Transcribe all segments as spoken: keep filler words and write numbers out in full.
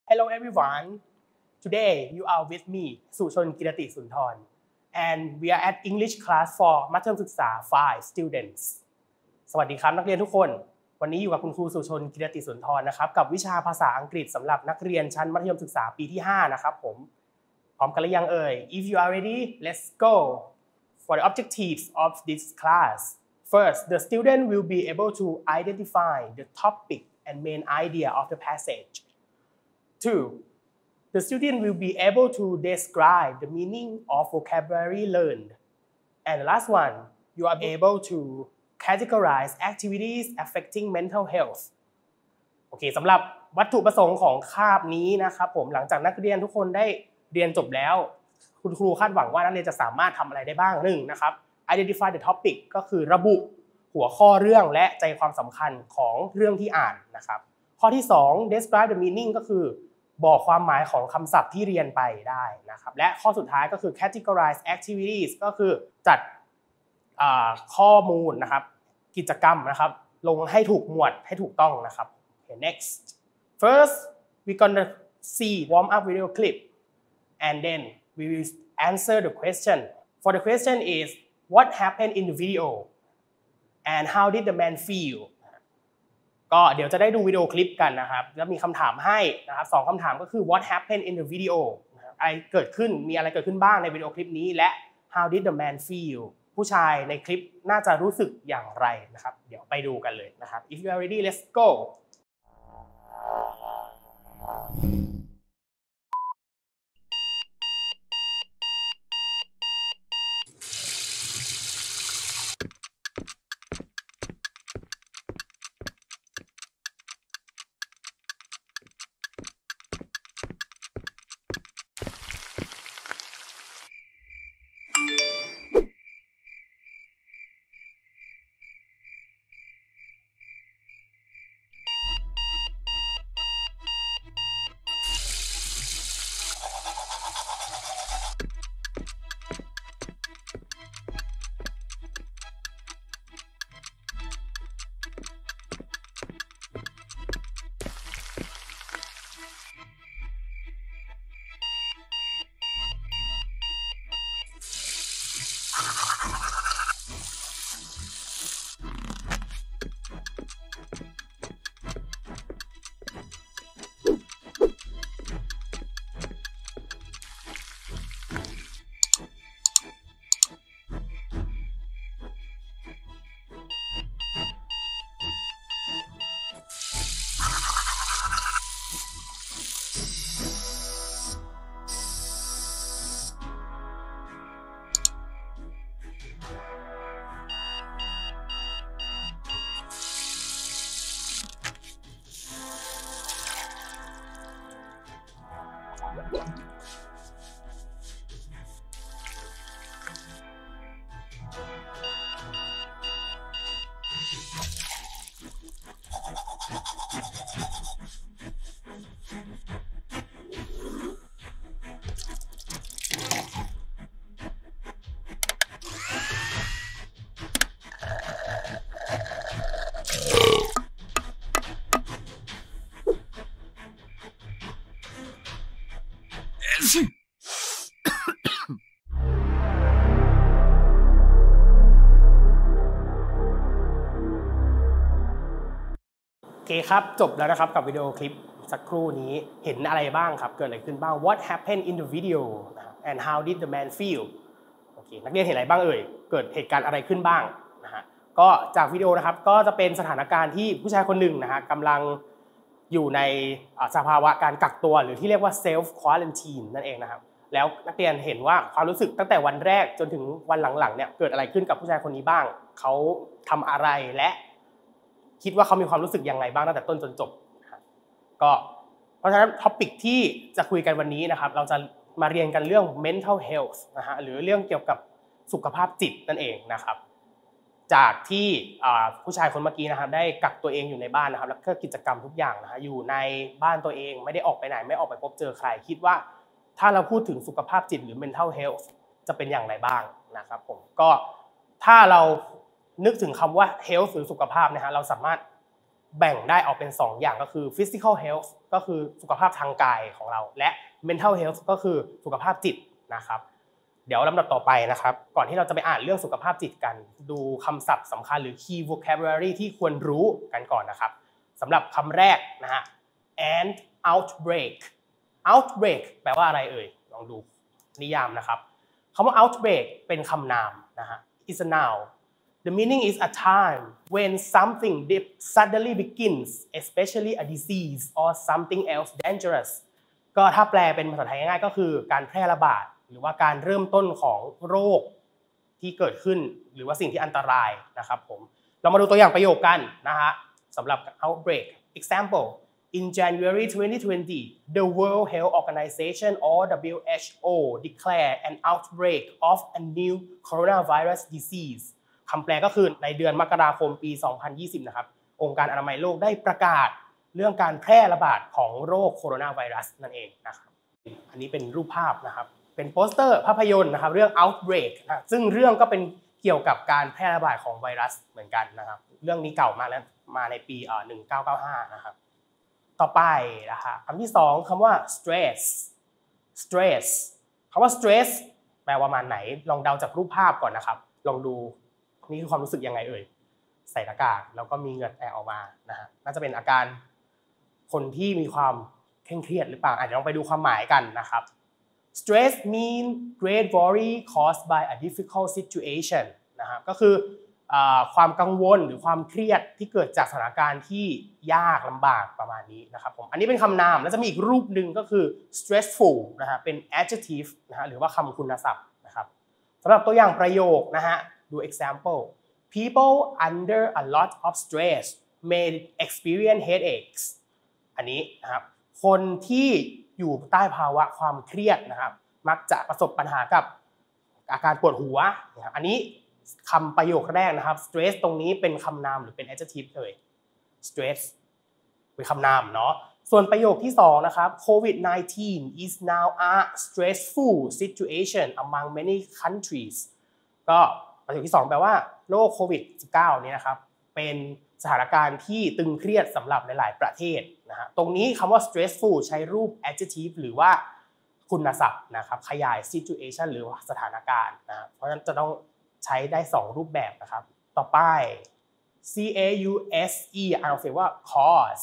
Hello everyone. Today you are with me สุชนกิรติสุนทร and we are at English class for มัธยมศึกษา five students สวัสดีครับนักเรียนทุกคนวันนี้อยู่กับคุณครูสุชนกิรติสุนทรนะครับกับวิชาภาษาอังกฤษสำหรับนักเรียนชั้นมัธยมศึกษาปีที่ห้านะครับผมพร้อมกันหรือยังเอ่ย If you are ready let's go for the objectives of this class first the student will be able to identify the topic and main idea of the passage two the student will be able to describe the meaning of vocabulary learned and the last one you are able to categorize activities affecting mental health โอเคสำหรับวัตถุประสงค์ของคาบนี้นะครับผมหลังจากนักเรียนทุกคนได้เรียนจบแล้วคุณครูคาดหวังว่านักเรียนจะสามารถทำอะไรได้บ้างหนึ่งนะครับ identify the topic ก็คือระบุหัวข้อเรื่องและใจความสำคัญของเรื่องที่อ่านนะครับข้อที่สอง describe the meaning ก็คือบอกความหมายของคำศัพท์ที่เรียนไปได้นะครับและข้อสุดท้ายก็คือ categorize activities ก็คือจัดข้อมูลนะครับกิจกรรมนะครับลงให้ถูกหมวดให้ถูกต้องนะครับ okay, next first we gonna see warm up video clip and then we will answer the question for the question is what happened in the video and how did the man feel ก็เดี๋ยวจะได้ดูวิดีโอคลิปกันนะครับแล้วมีคำถามให้นะครับสองคำถามก็คือ what happened in the video อะไรเกิดขึ้นมีอะไรเกิดขึ้นบ้างในวิดีโอคลิปนี้และ how did the man feel ผู้ชายในคลิปน่าจะรู้สึกอย่างไรนะครับเดี๋ยวไปดูกันเลยนะครับ if you are ready let's goโอเคครับจบแล้วนะครับกับวิดีโอคลิปสักครู่นี้เห็นอะไรบ้างครับเกิดอะไรขึ้นบ้าง What happened in the video and how did the man feel โอเคนักเรียนเห็นอะไรบ้างเอ่ยเกิดเหตุการณ์อะไรขึ้นบ้างนะฮะก็จากวิดีโอนะครับก็จะเป็นสถานการณ์ที่ผู้ชายคนหนึ่งนะฮะกำลังอยู่ในสภาวะการกักตัวหรือที่เรียกว่า self quarantine นั่นเองนะครับแล้วนักเรียนเห็นว่าความรู้สึกตั้งแต่วันแรกจนถึงวันหลังๆเนี่ยเกิดอะไรขึ้นกับผู้ชายคนนี้บ้างเขาทำอะไรและคิดว่าเขามีความรู้สึกยังไงบ้างตั้งแต่ต้นจนจบก็เพราะฉะนั้นท็อปิกที่จะคุยกันวันนี้นะครับเราจะมาเรียนกันเรื่อง mental health นะฮะหรือเรื่องเกี่ยวกับสุขภาพจิตนั่นเองนะครับจากที่ผู้ชายคนเมื่อกี้นะครับได้กักตัวเองอยู่ในบ้านนะครับแล้วก็กิจกรรมทุกอย่างนะฮะอยู่ในบ้านตัวเองไม่ได้ออกไปไหนไม่ออกไปพบเจอใครคิดว่าถ้าเราพูดถึงสุขภาพจิตหรือ mental health จะเป็นอย่างไรบ้างนะครับผมก็ถ้าเรานึกถึงคำว่า health หรือสุขภาพนะฮะเราสามารถแบ่งได้ออกเป็นสองอย่างก็คือ physical health ก็คือสุขภาพทางกายของเราและ mental health ก็คือสุขภาพจิตนะครับเดี๋ยวลำดับต่อไปนะครับก่อนที่เราจะไปอ่านเรื่องสุขภาพจิตกันดูคำศัพท์สำคัญหรือ key vocabulary ที่ควรรู้กันก่อนนะครับสำหรับคำแรกนะฮะ and outbreak outbreak แปลว่าอะไรเอ่ยลองดูนิยามนะครับคำว่า outbreak เป็นคำนามนะฮะ is a noun the meaning is a time when something suddenly begins especially a disease or something else dangerous ก็ถ้าแปลเป็นภาษาไทยง่ายๆก็คือการแพร่ระบาดหรือว่าการเริ่มต้นของโรคที่เกิดขึ้นหรือว่าสิ่งที่อันตรายนะครับผมเรามาดูตัวอย่างประโยคกันนะฮะสำหรับ outbreak example in January twenty twenty the World Health Organization or ดับเบิลยู เอช โอ declared an outbreak of a new coronavirus disease คำแปลก็คือในเดือนมกราคมปีสองพันยี่สิบนะครับองค์การอนามัยโลกได้ประกาศเรื่องการแพร่ระบาดของโรคโคโรนาไวรัสนั่นเองนะครับอันนี้เป็นรูปภาพนะครับเป็นโปสเตอร์ภาพยนตร์นะครับเรื่อง outbreak นะซึ่งเรื่องก็เป็นเกี่ยวกับการแพร่ระบาดของไวรัสเหมือนกันนะครับเรื่องนี้เก่ามากแล้วมาในปีเอ่อหนึ่งพันเก้าร้อยเก้าสิบห้านะครับต่อไปนะคะคำที่สองคำว่า stress stress คำว่า stress แปลว่ามาไหนลองเดาจากรูปภาพก่อนนะครับลองดูนี่คือความรู้สึกยังไงเอ่ยใส่หน้ากากแล้วก็มีเหงื่อแตกออกมานะฮะน่าจะเป็นอาการคนที่มีความเคร่งเครียดหรือเปล่าอาจจะลองไปดูความหมายกันนะครับ stress mean great worry caused by a difficult situation นะครับก็คือความกังวลหรือความเครียดที่เกิดจากสถานการณ์ที่ยากลำบากประมาณนี้นะครับผมอันนี้เป็นคำนามแล้วจะมีอีกรูปหนึ่งก็คือ stressful นะฮะเป็น adjective นะฮะหรือว่าคำคุณศัพท์นะครับสำหรับตัวอย่างประโยคนะฮะดู example people under a lot of stress may experience headaches อันนี้นะครับคนที่อยู่ใต้ภาวะความเครียดนะครับมักจะประสบปัญหากับอาการปวดหัวนะครับอันนี้คำประโยคแรกนะครับ stress ตรงนี้เป็นคำนามหรือเป็น adjective เลย stress เป็นคำนามเนาะส่วนประโยคที่สองนะครับ covid nineteen is now a stressful situation among many countries ก็ประโยคที่สองแปลว่าโรคโควิด สิบเก้า นี้นะครับเป็นสถานการณ์ที่ตึงเครียดสำหรับหลายๆประเทศนะฮะตรงนี้คำว่า stressful ใช้รูป adjective หรือว่าคุณศัพท์นะครับขยาย situation หรือว่าสถานการณ์นะเพราะฉะนั้นจะต้องใช้ได้สองรูปแบบนะครับต่อไป C A U S E อ่านออกเสียงว่า cause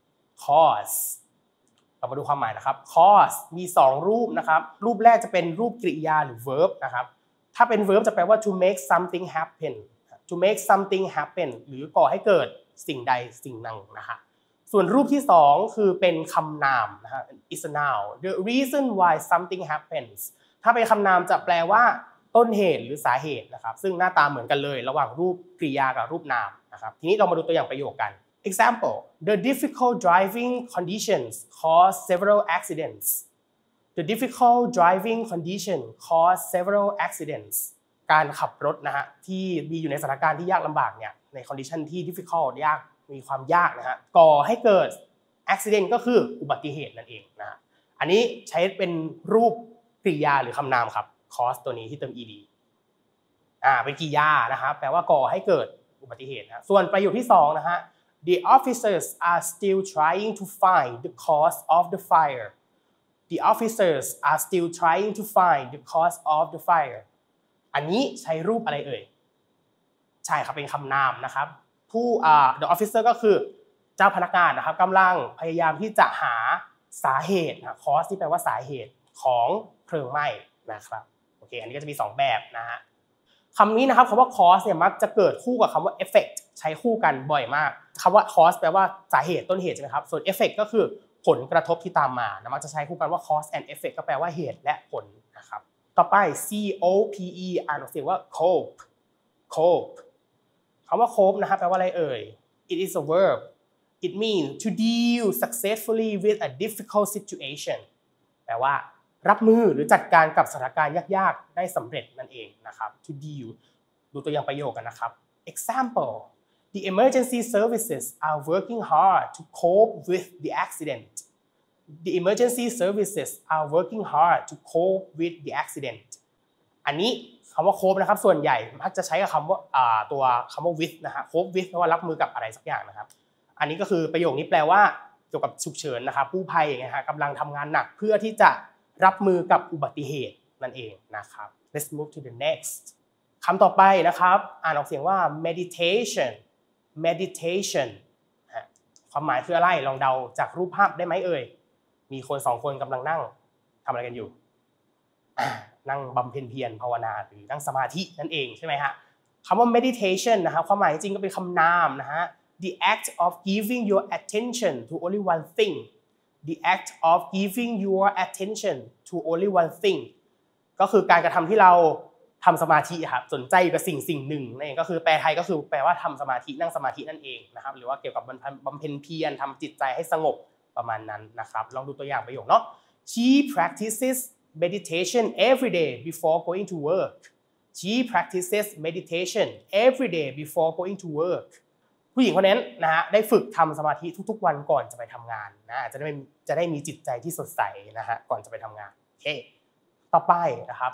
cause เรามาดูความหมายนะครับ cause มีสองรูปนะครับรูปแรกจะเป็นรูปกริยาหรือ verb นะครับถ้าเป็น verb จะแปลว่า to make something happen to make something happen หรือก่อให้เกิดสิ่งใดสิ่งหนึ่งนะฮะส่วนรูปที่สองคือเป็นคำนามนะฮะ is a noun the reason why something happens ถ้าเป็นคำนามจะแปลว่าต้นเหตุหรือสาเหตุนะครับซึ่งหน้าตาเหมือนกันเลยระหว่างรูปกริยากับรูปนามนะครับทีนี้เรามาดูตัวอย่างประโยคกัน example the difficult driving conditions cause several accidents the difficult driving condition cause several accidents การขับรถนะฮะที่มีอยู่ในสถานการณ์ที่ยากลำบากเนี่ยใน condition ที่ difficult ยากมีความยากนะฮะก่อให้เกิด accident ก็คืออุบัติเหตุนั่นเองนะฮะอันนี้ใช้เป็นรูปกริยาหรือคำนามครับcause ตัวนี้ที่เติม ed อ่าเป็นกริยานะครับแปลว่าก่อให้เกิดอุบัติเหตุนะส่วนประโยคที่สองนะฮะ the officers are still trying to find the cause of the fire the officers are still trying to find the cause of the fire อันนี้ใช้รูปอะไรเอ่ยใช่ครับเป็นคำนามนะครับผู้อ่า the officer ก็คือเจ้าพนักงานนะครับกำลังพยายามที่จะหาสาเหตุนะ cause ที่แปลว่าสาเหตุของเพลิงไหม้นะครับโอเคอันนี้ก็จะมีสองแบบนะฮะคำนี้นะครับคำว่า cause เนี่ยมักจะเกิดคู่กับคำว่า effect ใช้คู่กันบ่อยมากคำว่า cause แปลว่าสาเหตุต้นเหตุใช่ไหมครับส่วน effect ก็คือผลกระทบที่ตามมานะมักจะใช้คู่กันว่า cause and effect ก็แปลว่าเหตุและผลนะครับต่อไป C O P E อ่านออกเสียงว่า cope cope คำว่า cope นะครับแปลว่าอะไรเอ่ย it is a verb it means to deal successfully with a difficult situation แปลว่ารับมือหรือจัดการกับสถานการณ์ยากๆได้สำเร็จนั่นเองนะครับ to deal ดูตัวอย่างประโยคกันนะครับ example the emergency services are working hard to cope with the accident the emergency services are working hard to cope with the accident อันนี้คำว่า cope นะครับส่วนใหญ่มักจะใช้กับคำว่าตัวคำว่า with นะฮะ cope with แปลว่ารับมือกับอะไรสักอย่างนะครับอันนี้ก็คือประโยคนี้แปลว่าเกี่ยวกับฉุกเฉินนะครับกู้ภัยอย่างเงี้ยฮะกำลังทำงานหนักเพื่อที่จะรับมือกับอุบัติเหตุนั่นเองนะครับ let's move to the next คำต่อไปนะครับอ่านออกเสียงว่า meditation meditation ความหมายคืออะไรลองเดาจากรูปภาพได้ไหมเอ่ยมีคนสองคนกำลังนั่งทำอะไรกันอยู่นั่งบำเพ็ญเพียรภาวนาหรือนั่งสมาธินั่นเองใช่ไหมฮะคำว่า meditation นะครับความหมายจริงก็เป็นคำนามนะฮะ the act of giving your attention to only one thing the act of giving your attention to only one thing ก็คือการกระทำที่เราทำสมาธิครับสนใจกับสิ่งสิ่งหนึ่งนั่นเองก็คือแปลไทยก็คือแปลว่าทำสมาธินั่งสมาธินั่นเองนะครับหรือว่าเกี่ยวกับบำเพ็ญเพียรทำจิตใจให้สงบประมาณนั้นนะครับลองดูตัวอย่างประโยคเนาะ she practices meditation every day before going to work she practices meditation every day before going to work ผู้หญิงคนนั้นนะฮะได้ฝึกทำสมาธิทุกๆวันก่อนจะไปทำงานนะจะได้จะได้มีจิตใจที่สดใสนะฮะก่อนจะไปทำงานโอเคต่อไปนะครับ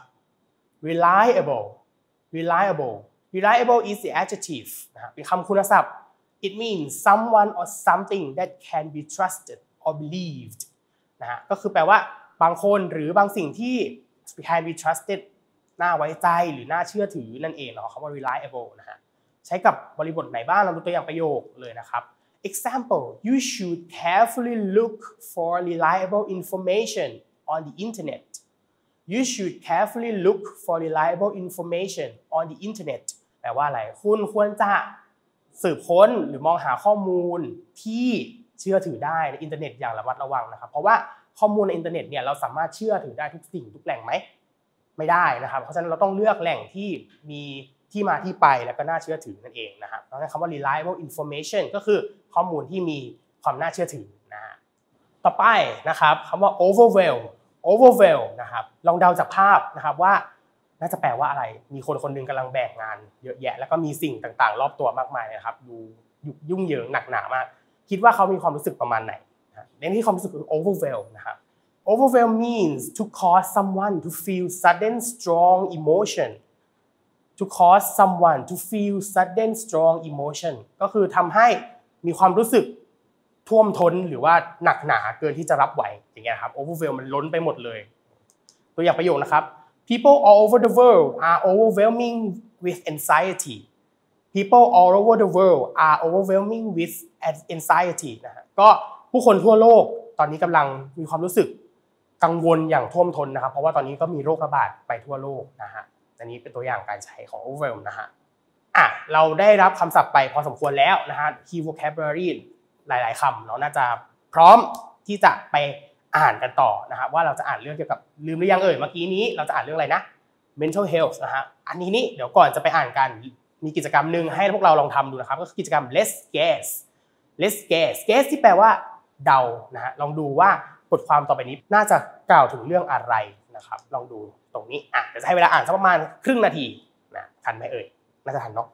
reliable reliable reliable is the adjective นะฮะเป็นคำคุณศัพท์ it means someone or something that can be trusted or believed นะฮะก็คือแปลว่าบางคนหรือบางสิ่งที่ can be trusted น่าไว้ใจหรือน่าเชื่อถือนั่นเองเนาะคำว่า reliable นะฮะใช้กับบริบทไหนบ้างเราดูตัวอย่างประโยคเลยนะครับ example you should carefully look for reliable information on the internet you should carefully look for reliable information on the internet แปลว่าอะไรคุณควรจะสืบค้นหรือมองหาข้อมูลที่เชื่อถือได้ในอินเทอร์เน็ตอย่างระมัดระวังนะครับเพราะว่าข้อมูลในอินเทอร์เน็ตเนี่ยเราสามารถเชื่อถือได้ทุกสิ่งทุกแหล่งไหมไม่ได้นะครับเพราะฉะนั้นเราต้องเลือกแหล่งที่มีที่มาที่ไปแล้วก็น่าเชื่อถือนั่นเองนะครับเพราะฉะนั้นคำว่า reliable information ก็คือข้อมูลที่มีความน่าเชื่อถือนะฮะต่อไปนะครับคำว่า overwhelm overwhelm นะครับลองเดาจากภาพนะครับว่าน่าจะแปลว่าอะไรมีคนคนนึงกำลังแบกงานเยอะแยะแล้วก็มีสิ่งต่างๆรอบตัวมากมายนะครับดูยุ่งเหยิงหนักหนามากคิดว่าเขามีความรู้สึกประมาณไหนในที่ความรู้สึกคือ overwhelm นะครับ overwhelm means to cause someone to feel sudden strong emotion to cause someone to feel sudden strong emotion ก็คือทำให้มีความรู้สึกท่วมท้นหรือว่าหนักหนาเกินที่จะรับไหวอย่างเงี้ยครับ overwhelm มันล้นไปหมดเลยตัวอย่างประโยคนะครับ people all over the world are overwhelming with anxiety people all over the world are overwhelming with anxiety นะฮะก็ผู้คนทั่วโลกตอนนี้กำลังมีความรู้สึกกังวลอย่างท่วมท้นนะครับเพราะว่าตอนนี้ก็มีโรคระบาดไปทั่วโลกนะฮะอันนี้เป็นตัวอย่างการใช้ของ overwhelm นะฮะอ่ะเราได้รับคำศัพท์ไปพอสมควรแล้วนะฮะ key vocabulary หลายๆคำเราน่าจะพร้อมที่จะไปอ่านกันต่อนะครับว่าเราจะอ่านเรื่องเกี่ยวกับลืมหรือยังเอ่ยเมื่อกี้นี้เราจะอ่านเรื่องอะไรนะ mental health นะฮะอันนี้นี่เดี๋ยวก่อนจะไปอ่านกันมีกิจกรรมหนึ่งให้พวกเราลองทำดูนะครับก็คือกิจกรรม let's guess let's guess guess ที่แปลว่าเดานะฮะลองดูว่าบทความต่อไปนี้น่าจะกล่าวถึงเรื่องอะไรนะครับลองดูตรงนี้อ่ะเดี๋ยวจะให้เวลาอ่านสักประมาณครึ่งนาทีนะทันไหมเอ่ยน่าจะทันเนาะ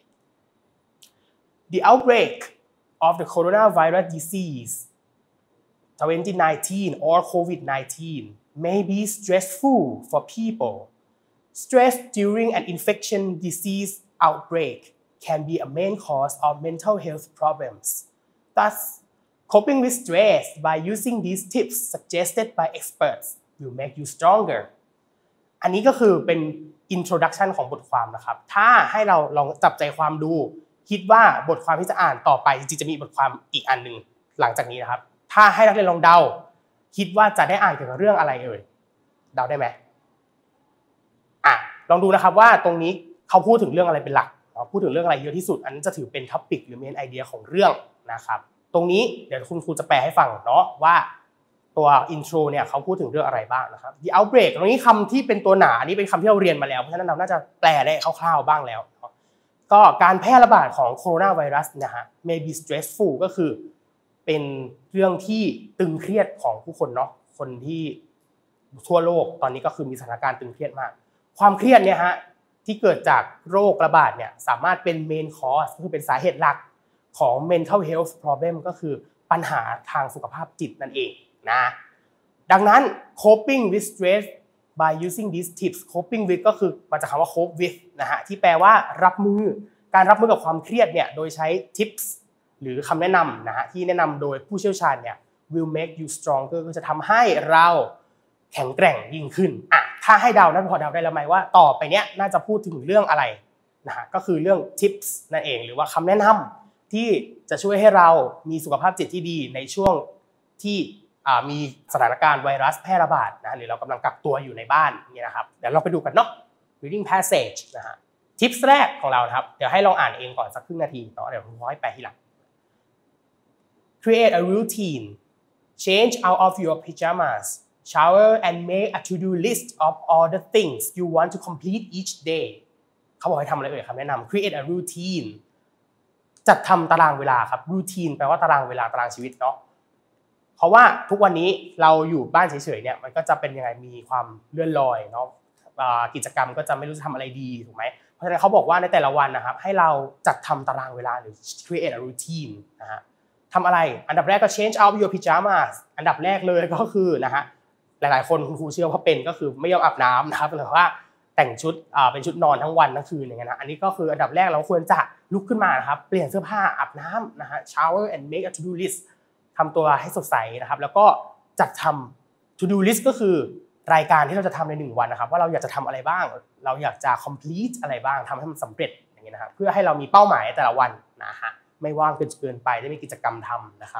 The outbreak of the coronavirus disease twenty nineteen or COVID nineteen may be stressful for people. Stress during an infection disease outbreak can be a main cause of mental health problems. Thus, coping with stress by using these tips suggested by experts will make you stronger. อันนี้ก็คือเป็น introduction ของบทความนะครับถ้าให้เราลองจับใจความดูคิดว่าบทความที่จะอ่านต่อไปจริงๆจะมีบทความอีกอันนึงหลังจากนี้นะครับถ้าให้นักเรียนลองเดาคิดว่าจะได้อ่านเกี่ยวกับเรื่องอะไรเอ่ยเดาได้ไหมอ่ะลองดูนะครับว่าตรงนี้เขาพูดถึงเรื่องอะไรเป็นหลักพูดถึงเรื่องอะไรเยอะที่สุดอันนั้นจะถือเป็นท็อปิกหรือเมนไอเดียของเรื่องนะครับตรงนี้เดี๋ยวคุณครูจะแปลให้ฟังเนาะว่าตัวอินโทรเนี่ยเขาพูดถึงเรื่องอะไรบ้างนะครับ The outbreak ตรงนี้คำที่เป็นตัวหนาอันนี้เป็นคำที่เราเรียนมาแล้วเพราะฉะนั้นเราน่าจะแปลได้คร่าวๆบ้างแล้วก็การแพร่ระบาดของโคโรนาไวรัสนะฮะ may be stressful ก็คือเป็นเรื่องที่ตึงเครียดของผู้คนเนาะคนที่ทั่วโลกตอนนี้ก็คือมีสถานการณ์ตึงเครียดมากความเครียดเนี่ยฮะที่เกิดจากโรคระบาดเนี่ยสามารถเป็น main cause ก็คือเป็นสาเหตุหลักของ mental health problem ก็คือปัญหาทางสุขภาพจิตนั่นเองนะดังนั้น coping with stress by using these tips coping with ก็คือมาจากคำว่า cope with นะฮะที่แปลว่ารับมือการรับมือกับความเครียดเนี่ยโดยใช้ tips หรือคำแนะนำนะฮะที่แนะนำโดยผู้เชี่ยวชาญเนี่ย will make you stronger ก็จะทำให้เราแข็งแกร่งยิ่งขึ้นอ่ะถ้าให้เดานั้นพอเดาได้แล้วไหมว่าต่อไปเนี้ยน่าจะพูดถึงเรื่องอะไรนะฮะก็คือเรื่อง tips นั่นเองหรือว่าคำแนะนำที่จะช่วยให้เรามีสุขภาพจิตที่ดีในช่วงที่มีสถานการณ์ไวรัสแพร่ระบาดนะหรือเรากำลังกักตัวอยู่ในบ้านนี่นะครับเดี๋ยวเราไปดูกันเนาะ reading passage นะฮะ tips แรกของเราครับเดี๋ยวให้ลองอ่านเองก่อนสักครึ่งนาทีเนาะเดี๋ยวผมให้แปลทีหลัง create a routine change out of your pajamas shower and make a to-do list of all the things you want to complete each day เขาบอกให้ทำอะไรเอ่ยคำแนะนำ create a routine จัดทำตารางเวลาครับ routine แปลว่าตารางเวลาตารางชีวิตเนาะเพราะว่าทุกวันนี้เราอยู่บ้านเฉยๆเนี่ยมันก็จะเป็นยังไงมีความเลื่อนลอยเนาะกิจกรรมก็จะไม่รู้จะทำอะไรดีถูกไหมเพราะฉะนั้นเขาบอกว่าในแต่ละวันนะครับให้เราจัดทำตารางเวลาหรือ create a routine นะฮะทำอะไรอันดับแรกก็ change out your pajamas อันดับแรกเลยก็คือนะฮะหลายๆคนคุณครูเชื่อว่าเป็นก็คือไม่ยอมอาบน้ำนะครับหรือว่าแต่งชุดเป็นชุดนอนทั้งวันทั้งคืนอย่างเงี้ยนะอันนี้ก็คืออันดับแรกเราควรจะลุกขึ้นมานะครับเปลี่ยนเสื้อผ้าอาบน้ำนะฮะ shower and make a to do list ทำตัวให้สดใสนะครับแล้วก็จัดทำ to do list ก็คือรายการที่เราจะทำในหนึ่งวันนะครับว่าเราอยากจะทำอะไรบ้างเราอยากจะ complete อะไรบ้างทำให้มันสำเร็จอย่างเงี้ยนะครับเพื่อให้เรามีเป้าหมายแต่ละวันนะฮะไม่ว่างเกินเกินไปได้มีกิจกรรมทำนะครับ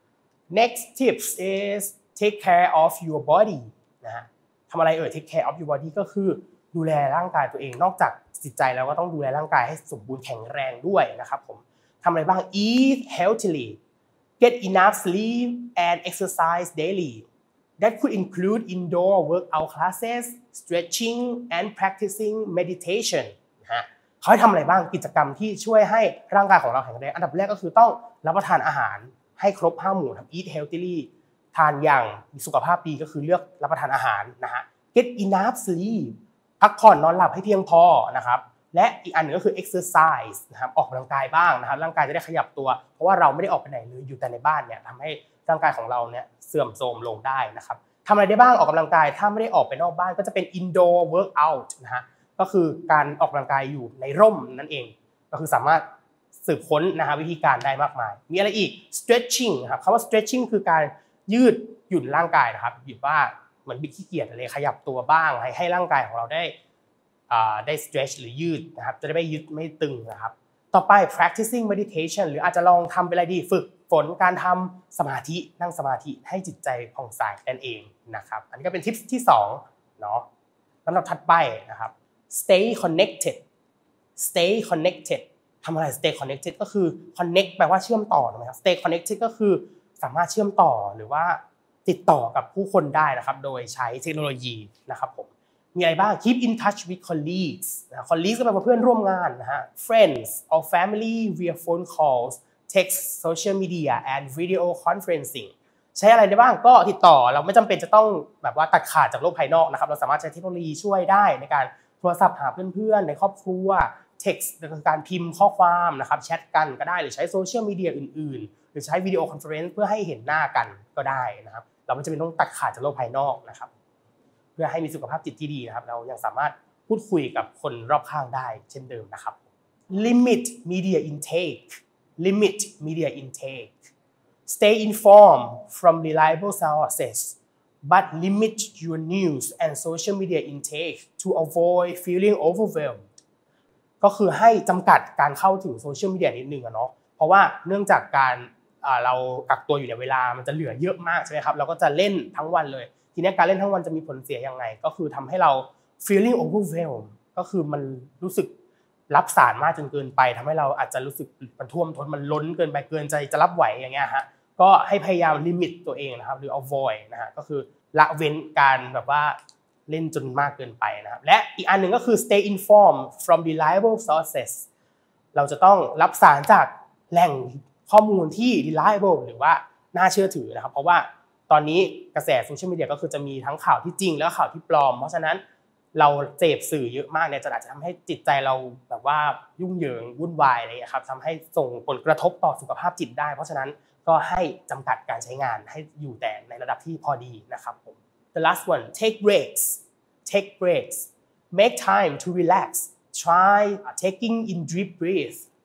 next tips is take care of your body นะฮะทำอะไรเอ่ย take care of your body ก็คือดูแลร่างกายตัวเองนอกจากจิตใจแล้วก็ต้องดูแลร่างกายให้สมบูรณ์แข็งแรงด้วยนะครับผมทำอะไรบ้าง eat healthily get enough sleep and exercise daily that could include indoor workout classes stretching and practicing meditation นะฮะเขาให้ทำอะไรบ้างกิจกรรมที่ช่วยให้ร่างกายของเราแข็งแรงอันดับแรกก็คือต้องรับประทานอาหารให้ครบห้าหมู่ทำ eat healthily ทานอย่างมีสุขภาพดีก็คือเลือกรับประทานอาหารนะฮะ get enough sleep พักผ่อนนอนหลับให้เพียงพอนะครับและอีกอันนึงก็คือ exercise นะครับออกกำลังกายบ้างนะครับร่างกายจะได้ขยับตัวเพราะว่าเราไม่ได้ออกไปไหนเลยอยู่แต่ในบ้านเนี่ยทำให้ร่างกายของเราเนี่ยเสื่อมโทรมลงได้นะครับทำอะไรได้บ้างออกกำลังกายถ้าไม่ได้ออกไปนอกบ้านก็จะเป็น indoor workout นะฮะก็คือการออกกำลังกายอยู่ในร่มนั่นเองก็คือสามารถสืบค้นนะฮะวิธีการได้มากมายมีอะไรอีก stretching ครับคำว่า stretching คือการยืดหยุ่นร่างกายนะครับหยุดว่าเหมือนบิดขี้เกียจอะไรขยับตัวบ้างให้ให้ร่างกายของเราได้ได้ stretch หรือยืดนะครับจะได้ไม่ยึดไม่ตึงนะครับต่อไป practicing meditation หรืออาจจะลองทำเป็นอะไรดีฝึกฝนการทำสมาธินั่งสมาธิให้จิตใจผ่องใสนั่นเองนะครับอันนี้ก็เป็นทิปที่สองเนาะลำดับถัดไปนะครับ stay connected stay connected ทำอะไร stay connected ก็คือ connect แปลว่าเชื่อมต่อถูกไหมครับ stay connected ก็คือสามารถเชื่อมต่อหรือว่าติดต่อกับผู้คนได้นะครับโดยใช้เทคโนโลยีนะครับผมมีอะไรบ้าง keep in touch with colleagues นะ colleagues ก็แปลว่าเพื่อนร่วมงานนะฮะ friends or family via phone calls text social media and video conferencing ใช้อะไรได้บ้างก็ติดต่อเราไม่จำเป็นจะต้องแบบว่าตัดขาดจากโลกภายนอกนะครับเราสามารถใช้เทคโนโลยีช่วยได้ในการโทรศัพท์หาเพื่อนๆในครอบครัว text คือการพิมพ์ข้อความนะครับแชทกันก็ได้หรือใช้โซเชียลมีเดียอื่นๆหรือใช้วิดีโอคอนเฟอเรนซ์เพื่อให้เห็นหน้ากันก็ได้นะครับเราไม่จำเป็นต้องตัดขาดจากโลกภายนอกนะครับเพื่อให้มีสุขภาพจิตที่ดีนะครับเรายังสามารถพูดคุยกับคนรอบข้างได้เช่นเดิมนะครับ limit media intake limit media intake stay informed from reliable sources but limit your news and social media intake to avoid feeling overwhelmed ก็คือให้จำกัดการเข้าถึงโซเชียลมีเดียนิดนึงอะเนาะเพราะว่าเนื่องจากการเรากักตัวอยู่ในเวลามันจะเหลือเยอะมากใช่ไหมครับเราก็จะเล่นทั้งวันเลยทีนี้การเล่นทั้งวันจะมีผลเสียยังไงก็คือทำให้เรา feeling overwhelmed ก็คือมันรู้สึกรับสารมากจนเกินไปทำให้เราอาจจะรู้สึกมันท่วมท้นมันล้นเกินไปเกินใจจะรับไหวอย่างเงี้ยฮะก็ให้พยายามลิมิตตัวเองนะครับหรือ avoid นะฮะก็คือละเว้นการแบบว่าเล่นจนมากเกินไปนะครับและอีกอันหนึ่งก็คือ stay informed from reliable sources เราจะต้องรับสารจากแหล่งข้อมูลที่ reliable หรือว่าน่าเชื่อถือนะครับเพราะว่าตอนนี้กระแสโซเชียลมีเดียก็คือจะมีทั้งข่าวที่จริงและข่าวที่ปลอมเพราะฉะนั้นเราเสพสื่อเยอะมากเนี่ยจะอาจจะทำให้จิตใจเราแบบว่ายุ่งเหยิงวุ่นวายอะไรอย่างเงี้ยครับทำให้ส่งผลกระทบต่อสุขภาพจิตได้เพราะฉะนั้นก็ให้จำกัดการใช้งานให้อยู่แต่ในระดับที่พอดีนะครับผม the last one take breaks take breaks make time to relax try taking in deep breath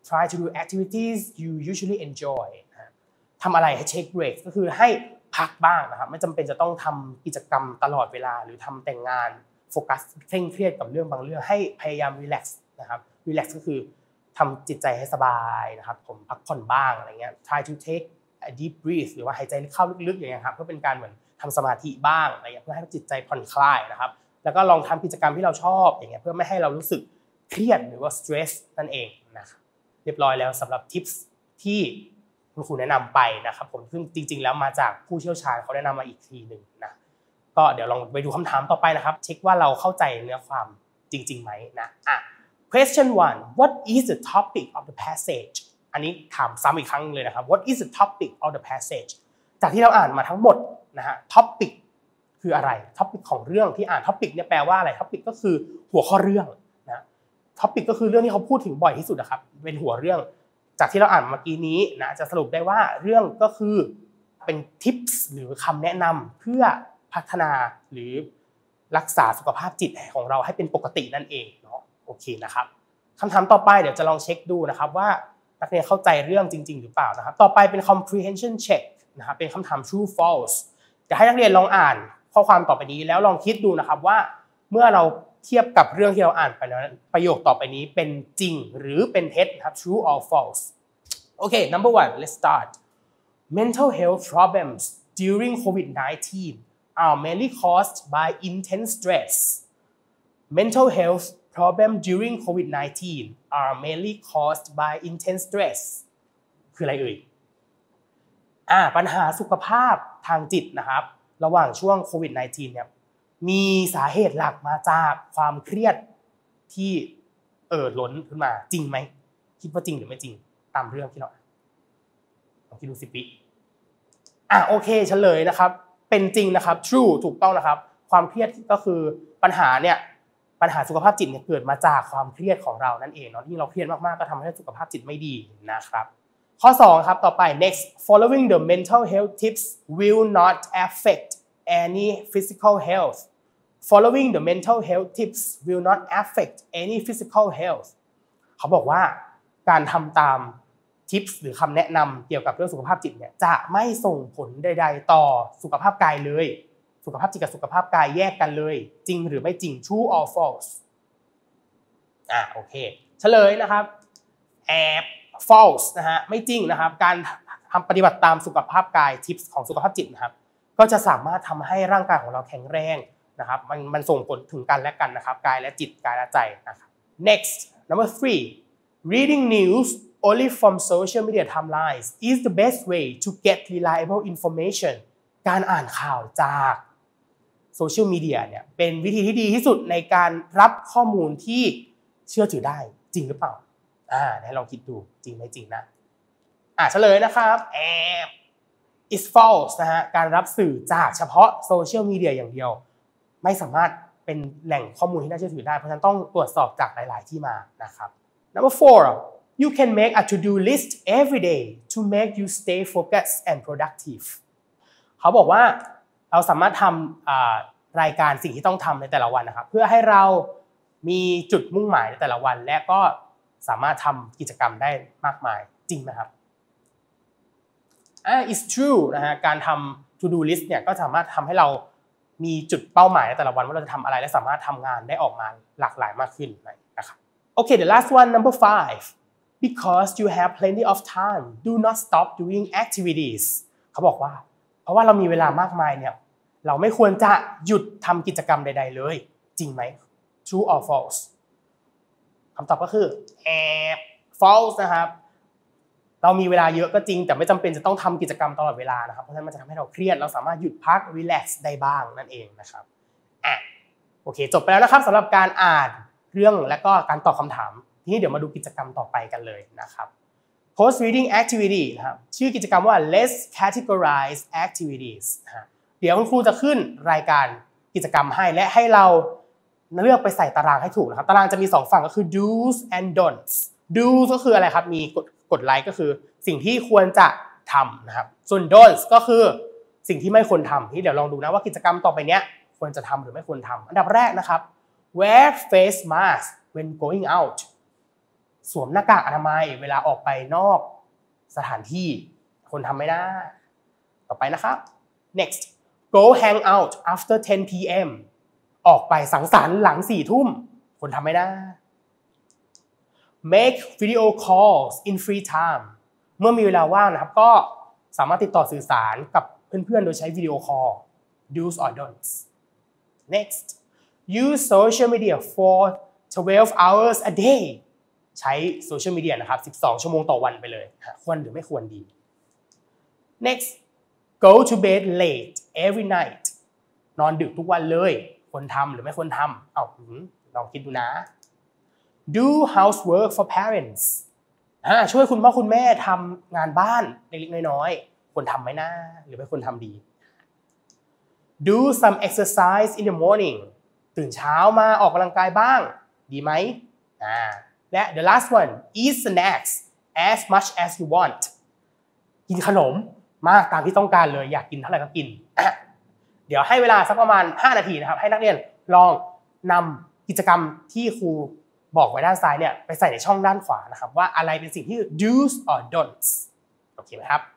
try to do activities you usually enjoy ทำอะไรให้ take break ก็คือให้พักบ้างนะครับไม่จำเป็นจะต้องทำกิจกรรมตลอดเวลาหรือทำแต่งงานโฟกัสเคร่งเครียดกับเรื่องบางเรื่องให้พยายาม relax นะครับ relax ก็คือทำจิตใจให้สบายนะครับผมพักผ่อนบ้างอะไรเงี้ย try to take a deep breath หรือว่าหายใจเข้าลึกๆอย่างเงี้ยครับเพื่อเป็นการเหมือนทำสมาธิบ้างอะไรเงี้ยเพื่อให้จิตใจผ่อนคลายนะครับแล้วก็ลองทำกิจกรรมที่เราชอบอย่างเงี้ยเพื่อไม่ให้เรารู้สึกเครียดหรือว่า stress นั่นเองนะครับเรียบร้อยแล้วสำหรับ tips ที่คุณครูแนะนำไปนะครับผมซึ่งจริงๆแล้วมาจากผู้เชี่ยวชาญเขาแนะนำมาอีกทีหนึ่งนะก็เดี๋ยวลองไปดูคำถามต่อไปนะครับเช็คว่าเราเข้าใจเนื้อความจริงๆไหมนะอ่ะ question one what is the topic of the passage อันนี้ถามซ้ำอีกครั้งเลยนะครับ what is the topic of the passage จากที่เราอ่านมาทั้งหมดนะฮะ topic คืออะไร topic ของเรื่องที่อ่าน topic เนี่ยแปลว่าอะไร topic ก็คือหัวข้อเรื่องนะ topic ก็คือเรื่องที่เขาพูดถึงบ่อยที่สุดนะครับเป็นหัวเรื่องจากที่เราอ่านเมื่อกี้นี้นะจะสรุปได้ว่าเรื่องก็คือเป็น tips หรือคำแนะนำเพื่อพัฒนาหรือรักษาสุขภาพจิตของเราให้เป็นปกตินั่นเองเนาะโอเคนะครับคำถามต่อไปเดี๋ยวจะลองเช็คดูนะครับว่านักเรียนเข้าใจเรื่องจริงๆหรือเปล่านะครับต่อไปเป็น comprehension check นะครับเป็นคำถาม true false จะให้นักเรียนลองอ่านข้อความต่อไปนี้แล้วลองคิดดูนะครับว่าเมื่อเราเทียบกับเรื่องที่เราอ่านไปแล้วประโยคต่อไปนี้เป็นจริงหรือเป็นเท็จครับ true or false โอเค number one let's start mental health problems during โควิด nineteen are mainly caused by intense stress mental health problems during โควิด nineteen are mainly caused by intense stress คืออะไรเอ่ยอ่าปัญหาสุขภาพทางจิตนะครับระหว่างช่วงโควิด nineteen เนี่ยมีสาเหตุหลักมาจากความเครียดที่เอ่อล้นขึ้นมาจริงไหมคิดว่าจริงหรือไม่จริงตามเรื่องที่เราลองคิดดูสิปิอ่ะโอเคเฉลยนะครับเป็นจริงนะครับ true ถูกต้องนะครับความเครียดก็คือปัญหาเนี่ยปัญหาสุขภาพจิตเนี่ยเกิดมาจากความเครียดของเรานั่นเองเนาะที่เราเครียดมากๆก็ทำให้สุขภาพจิตไม่ดีนะครับข้อสองครับต่อไป next following the mental health tips will not affect any physical health following the mental health tips will not affect any physical health เขาบอกว่าการทำตาม tips หรือคำแนะนำเกี่ยวกับเรื่องสุขภาพจิตเนี่ยจะไม่ส่งผลใดๆต่อสุขภาพกายเลยสุขภาพจิตกับสุขภาพกายแยกกันเลยจริงหรือไม่จริง true or false อ่ะโอเคเฉลยนะครับแอบ false นะฮะไม่จริงนะครับการทำปฏิบัติตามสุขภาพกาย tips ของสุขภาพจิตนะครับก็จะสามารถทำให้ร่างกายของเราแข็งแรงนะครับมันมันส่งผลถึงกันและกันนะครับกายและจิตกายและใจนะครับ next number three reading news only from social media timelines is the best way to get reliable information การอ่านข่าวจากโซเชียลมีเดียเนี่ยเป็นวิธีที่ดีที่สุดในการรับข้อมูลที่เชื่อถือได้จริงหรือเปล่าอ่าให้ลองคิดดูจริงไหมจริงนะอ่าเฉลยนะครับแอบ is false นะฮะการรับสื่อจากเฉพาะโซเชียลมีเดียอย่างเดียวไม่สามารถเป็นแหล่งข้อมูลที่น่าเชื่อถือได้เพราะฉะนั้นต้องตรวจสอบจากหลายๆที่มานะครับ number four you can make a to-do list every day to make you stay focused and productive เขาบอกว่าเราสามารถทำรายการสิ่งที่ต้องทำในแต่ละวันนะครับเพื่อให้เรามีจุดมุ่งหมายในแต่ละวันและก็สามารถทำกิจกรรมได้มากมายจริงไหมครับอ่า it's true นะฮะการทำ to do list เนี่ยก็สามารถทำให้เรามีจุดเป้าหมายในแต่ละวันว่าเราจะทำอะไรและสามารถทำงานได้ออกมาหลากหลายมากขึ้นนะครับโอเค the last one number five because you have plenty of time do not stop doing activities เขาบอกว่าเพราะว่าเรามีเวลามากมายเนี่ยเราไม่ควรจะหยุดทำกิจกรรมใดๆเลยจริงไหม true or false คำตอบก็คือแอบ false นะครับเรามีเวลาเยอะก็จริงแต่ไม่จำเป็นจะต้องทำกิจกรรมตลอดเวลานะครับเพราะฉะนั้นมันจะทำให้เราเครียดเราสามารถหยุดพัก relax ได้บ้างนั่นเองนะครับอ่ะโอเคจบไปแล้วนะครับสำหรับการอ่านเรื่องและก็การตอบคำถามทีนี้เดี๋ยวมาดูกิจกรรมต่อไปกันเลยนะครับ post reading activity นะครับชื่อกิจกรรมว่า let's categorize activities นะฮะเดี๋ยวคุณครูจะขึ้นรายการกิจกรรมให้และให้เราเลือกไปใส่ตารางให้ถูกนะครับตารางจะมีสองฝั่งก็คือ do's and don'ts do's ก็คืออะไรครับมีกดกดไลค์ก็คือสิ่งที่ควรจะทำนะครับส่วน don'ts ก็คือสิ่งที่ไม่ควรทำที่เดี๋ยวลองดูนะว่ากิจกรรมต่อไปเนี้ยควรจะทำหรือไม่ควรทำอันดับแรกนะครับ wear face mask when going out สวมหน้ากากอนามัยเวลาออกไปนอกสถานที่คนทำไม่ได้ต่อไปนะครับ next go hang out after ten p m ออกไปสังสรรค์หลังสี่ทุ่มคนทำไม่ได้ make video calls in free time เมื่อมีเวลาว่างนะครับก็สามารถติดต่อสื่อสารกับเพื่อนๆโดยใช้วิดีโอคอล do's or don'ts next use social media for twelve hours a day ใช้โซเชียลมีเดียนะครับสิบสองชั่วโมงต่อวันไปเลยควรหรือไม่ควรดี next go to bed late every night นอนดึกทุกวันเลยควรทำหรือไม่ควรทำเอาลองคิดดูนะ do housework for parents ช่วยคุณพ่อคุณแม่ทำงานบ้านเล็กๆน้อยๆควรทำไหมนะหรือไม่ควรทำดี do some exercise in the morning ตื่นเช้ามาออกกำลังกายบ้างดีไหมอ่าและ the last one eat snacks as much as you want กินขนมมากตามที่ต้องการเลยอยากกินเท่าไหร่ก็กินเดี๋ยวให้เวลาสักประมาณห้านาทีนะครับให้นักเรียนลองนำกิจกรรมที่ครูบอกไว้ด้านซ้ายเนี่ยไปใส่ในช่องด้านขวานะครับว่าอะไรเป็นสิ่งที่ do's or don'ts โอเคไหมครับ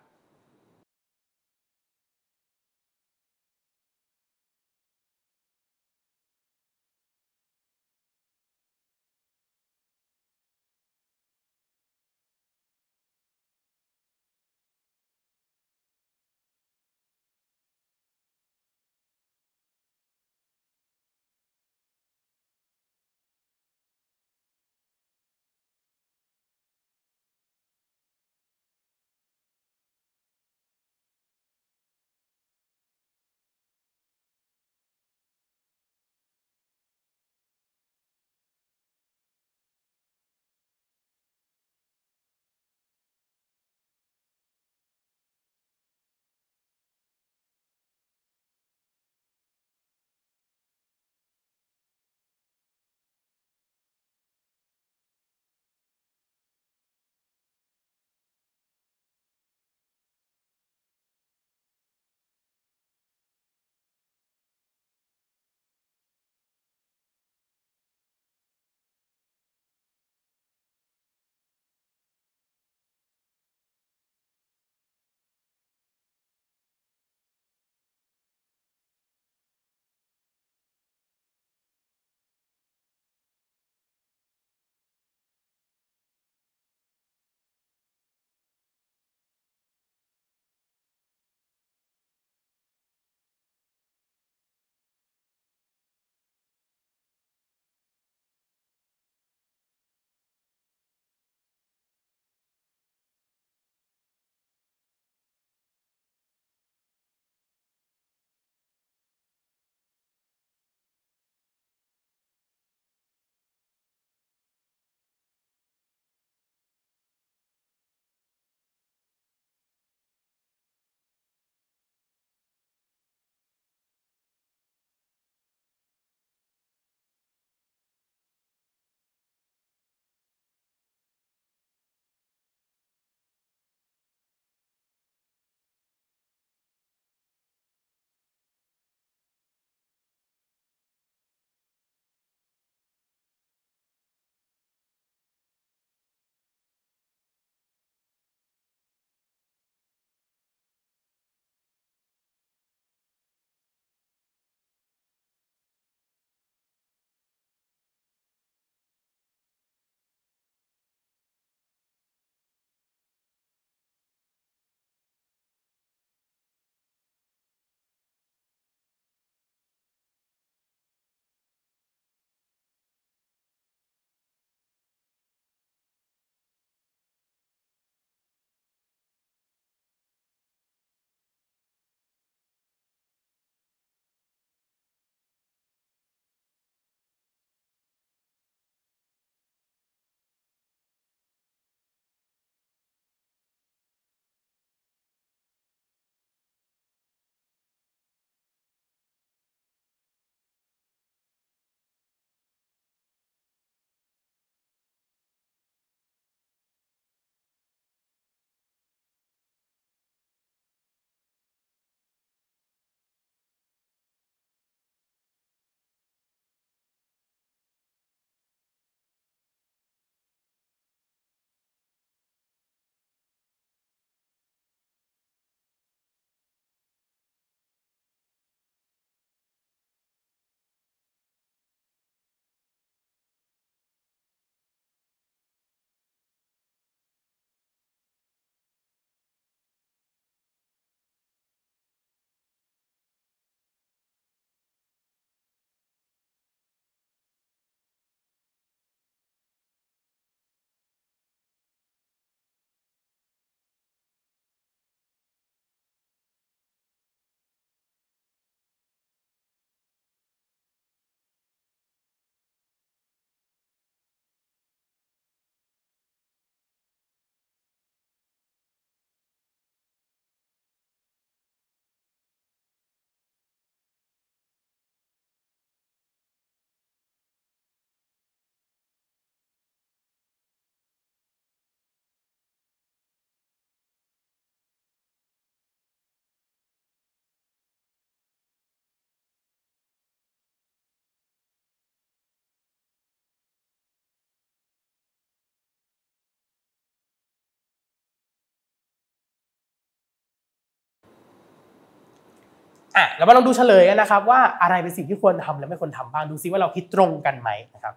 อ่ะแล้วมาลองดูเฉลยกันนะครับว่าอะไรเป็นสิ่งที่ควรทำและไม่ควรทำบ้างดูซิว่าเราคิดตรงกันไหมนะครับ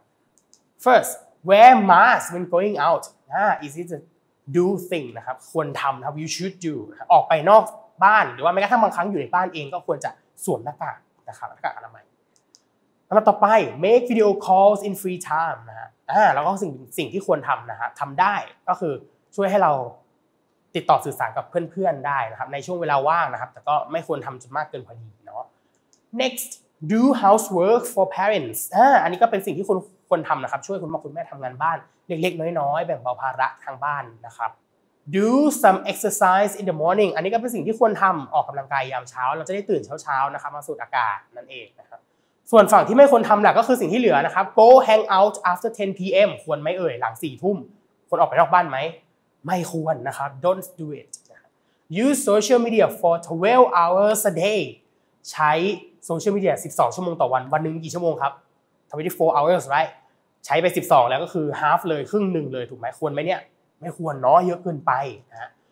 first wear mask when going out อ่า is it a do thing นะครับควรทำนะครับ you should do ออกไปนอกบ้านหรือว่าแม้กระทั่งบางครั้งอยู่ในบ้านเองก็ควรจะสวมหน้ากากนะครับหน้ากากอนามัยแล้วต่อไป make video calls in free time นะฮะอ่าแล้วก็สิ่งสิ่งที่ควรทำนะฮะทำได้ก็คือช่วยให้เราติดต่อสื่อสารกับเพื่อนๆได้นะครับในช่วงเวลาว่างนะครับแต่ก็ไม่ควรทำจนมากเกินพอดีเนาะ next do housework for parents อ่าอันนี้ก็เป็นสิ่งที่คุณควรทำนะครับช่วยคุณพ่อคุณแม่ทำงานบ้านเล็กๆน้อยๆแบ่งเบาภาระทางบ้านนะครับ do some exercise in the morning อันนี้ก็เป็นสิ่งที่ควรทำออกกำลังกายยามเช้าเราจะได้ตื่นเช้าๆนะครับมาสูดอากาศนั่นเองนะครับส่วนฝั่งที่ไม่ควรทำแหละก็คือสิ่งที่เหลือนะครับ go hang out after 10 p m ควรไหมเอ่ยหลังสี่ทุ่มควรออกไปนอกบ้านไหมไม่ควรนะครับ don't do it use social media for twelve hours a day ใช้โซเชียลมีเดียสิบสองชั่วโมงต่อวันวันนึงกี่ชั่วโมงครับtwenty-four hours right ใช้ไปสิบสองแล้วก็คือ half เลยครึ่งหนึ่งเลยถูกไหมควรไหมเนี่ยไม่ควรเนาะเยอะเกินไปนะ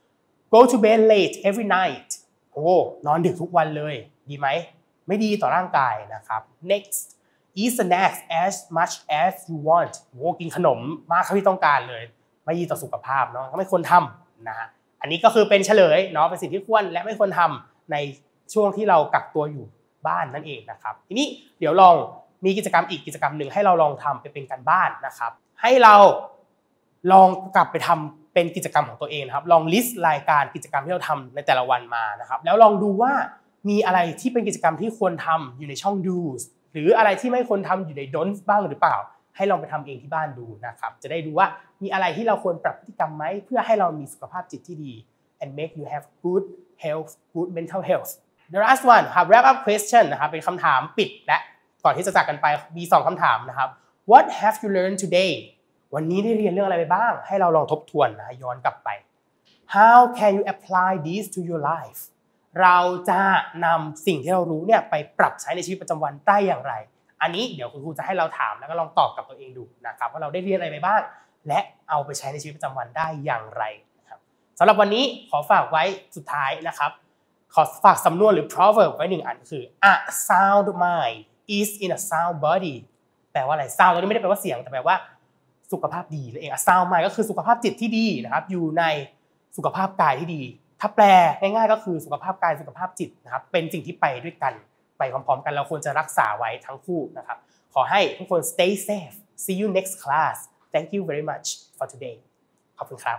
go to bed late every night โอ้นอนดึกทุกวันเลยดีไหมไม่ดีต่อร่างกายนะครับ next eat snacks as much as you want โอ้กินขนมมากเท่าที่ต้องการเลยไม่ดีต่อสุขภาพเนาะก็ไม่ควรทำนะฮะอันนี้ก็คือเป็นเฉลยเนาะเป็นสิ่งที่ควรและไม่ควรทำในช่วงที่เรากักตัวอยู่บ้านนั่นเองนะครับทีนี้เดี๋ยวลองมีกิจกรรมอีกกิจกรรมหนึ่งให้เราลองทำไปเป็นการบ้านนะครับให้เราลองกลับไปทำเป็นกิจกรรมของตัวเองครับลองลิสต์รายการกิจกรรมที่เราทำในแต่ละวันมานะครับแล้วลองดูว่ามีอะไรที่เป็นกิจกรรมที่ควรทำอยู่ในช่อง do's หรืออะไรที่ไม่ควรทำอยู่ใน don't บ้างหรือเปล่าให้ลองไปทำเองที่บ้านดูนะครับจะได้ดูว่ามีอะไรที่เราควรปรับพฤติกรรมไหมเพื่อให้เรามีสุขภาพจิตที่ดี and make you have good health good mental health the last one ครับ wrap up question นะครับเป็นคำถามปิดและก่อนที่จะจากกันไปมีสองคำถามนะครับ what have you learned today วันนี้ได้เรียนเรื่องอะไรไปบ้างให้เราลองทบทวนนะย้อนกลับไป how can you apply this to your life เราจะนำสิ่งที่เรารู้เนี่ยไปปรับใช้ในชีวิตประจำวันได้อย่างไรอันนี้เดี๋ยวคุณครูจะให้เราถามแล้วก็ลองตอบกับตัวเองดูนะครับว่าเราได้เรียนอะไรไปบ้างและเอาไปใช้ในชีวิตประจำวันได้อย่างไรนะครับสำหรับวันนี้ขอฝากไว้สุดท้ายนะครับขอฝากสำนวนหรือ proverb ไว้หนึ่งอันคือ a sound mind is in a sound body แปลว่าอะไร sound ตัวนี้ไม่ได้แปลว่าเสียงแต่แปลว่าสุขภาพดีนั่นเอง a sound mind ก็คือสุขภาพจิตที่ดีนะครับอยู่ในสุขภาพกายที่ดีถ้าแปลง่ายๆก็คือสุขภาพกายสุขภาพจิตนะครับเป็นสิ่งที่ไปด้วยกันไปพร้อมๆกันเราควรจะรักษาไว้ทั้งคู่นะครับขอให้ทุกคน stay safe see you next class thank you very much for today ขอบคุณครับ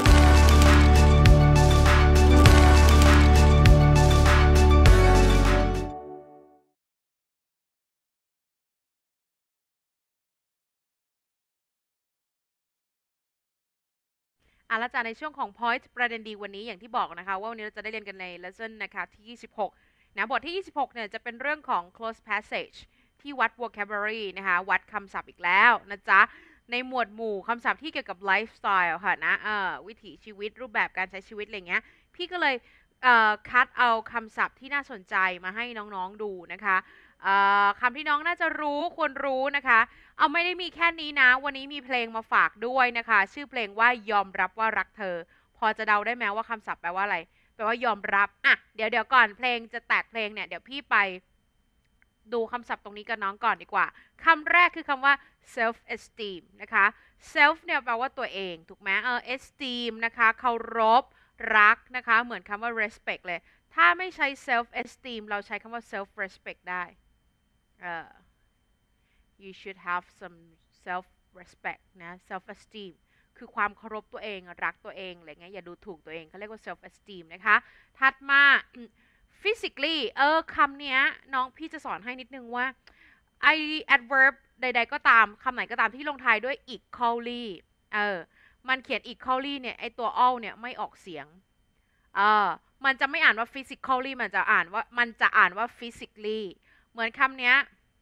อาละจ้ะในช่วงของ point ประเด็นดีวันนี้อย่างที่บอกนะคะว่าวันนี้เราจะได้เรียนกันใน lesson นะคะที่ยี่สิบหกนะบทที่ยี่สิบหกเนี่ยจะเป็นเรื่องของ close passage ที่วัด vocabulary นะคะวัดคำศัพท์อีกแล้วนะจ๊ะในหมวดหมู่คำศัพท์ที่เกี่ยวกับ lifestyle ค่ะนะเอ่อวิถีชีวิตรูปแบบการใช้ชีวิตอะไรเงี้ยพี่ก็เลยเอ่อคัดเอาคำศัพท์ที่น่าสนใจมาให้น้องๆดูนะคะคำที่น้องน่าจะรู้ควรรู้นะคะเอาไม่ได้มีแค่นี้นะวันนี้มีเพลงมาฝากด้วยนะคะชื่อเพลงว่ายอมรับว่ารักเธอพอจะเดาได้ไหมว่าคำศัพท์แปลว่าอะไรแปลว่ายอมรับอ่ะเดี๋ยวเดี๋ยวก่อนเพลงจะแตกเพลงเนี่ยเดี๋ยวพี่ไปดูคำศัพท์ตรงนี้กับน้องก่อนดีกว่าคำแรกคือคำว่า self esteem นะคะ self เนี่ยแปลว่าตัวเองถูกไหมเออ esteem นะคะเคารพรักนะคะเหมือนคำว่า respect เลยถ้าไม่ใช้ self esteem เราใช้คำว่า self respect ได้เออ you should have some self respect นะ self esteem คือความเคารพตัวเองรักตัวเองอะไรเงี้ยอย่าดูถูกตัวเองเขาเรียกว่า self esteem นะคะถัดมา physically เออคำนี้น้องพี่จะสอนให้นิดนึงว่าไอ adverb ใดๆก็ตามคำไหนก็ตามที่ลงท้ายด้วย equally เออมันเขียน equally เนี่ยไอตัว all เนี่ยไม่ออกเสียงเออมันจะไม่อ่านว่า physically มันจะอ่านว่ามันจะอ่านว่า physically เหมือนคำนี้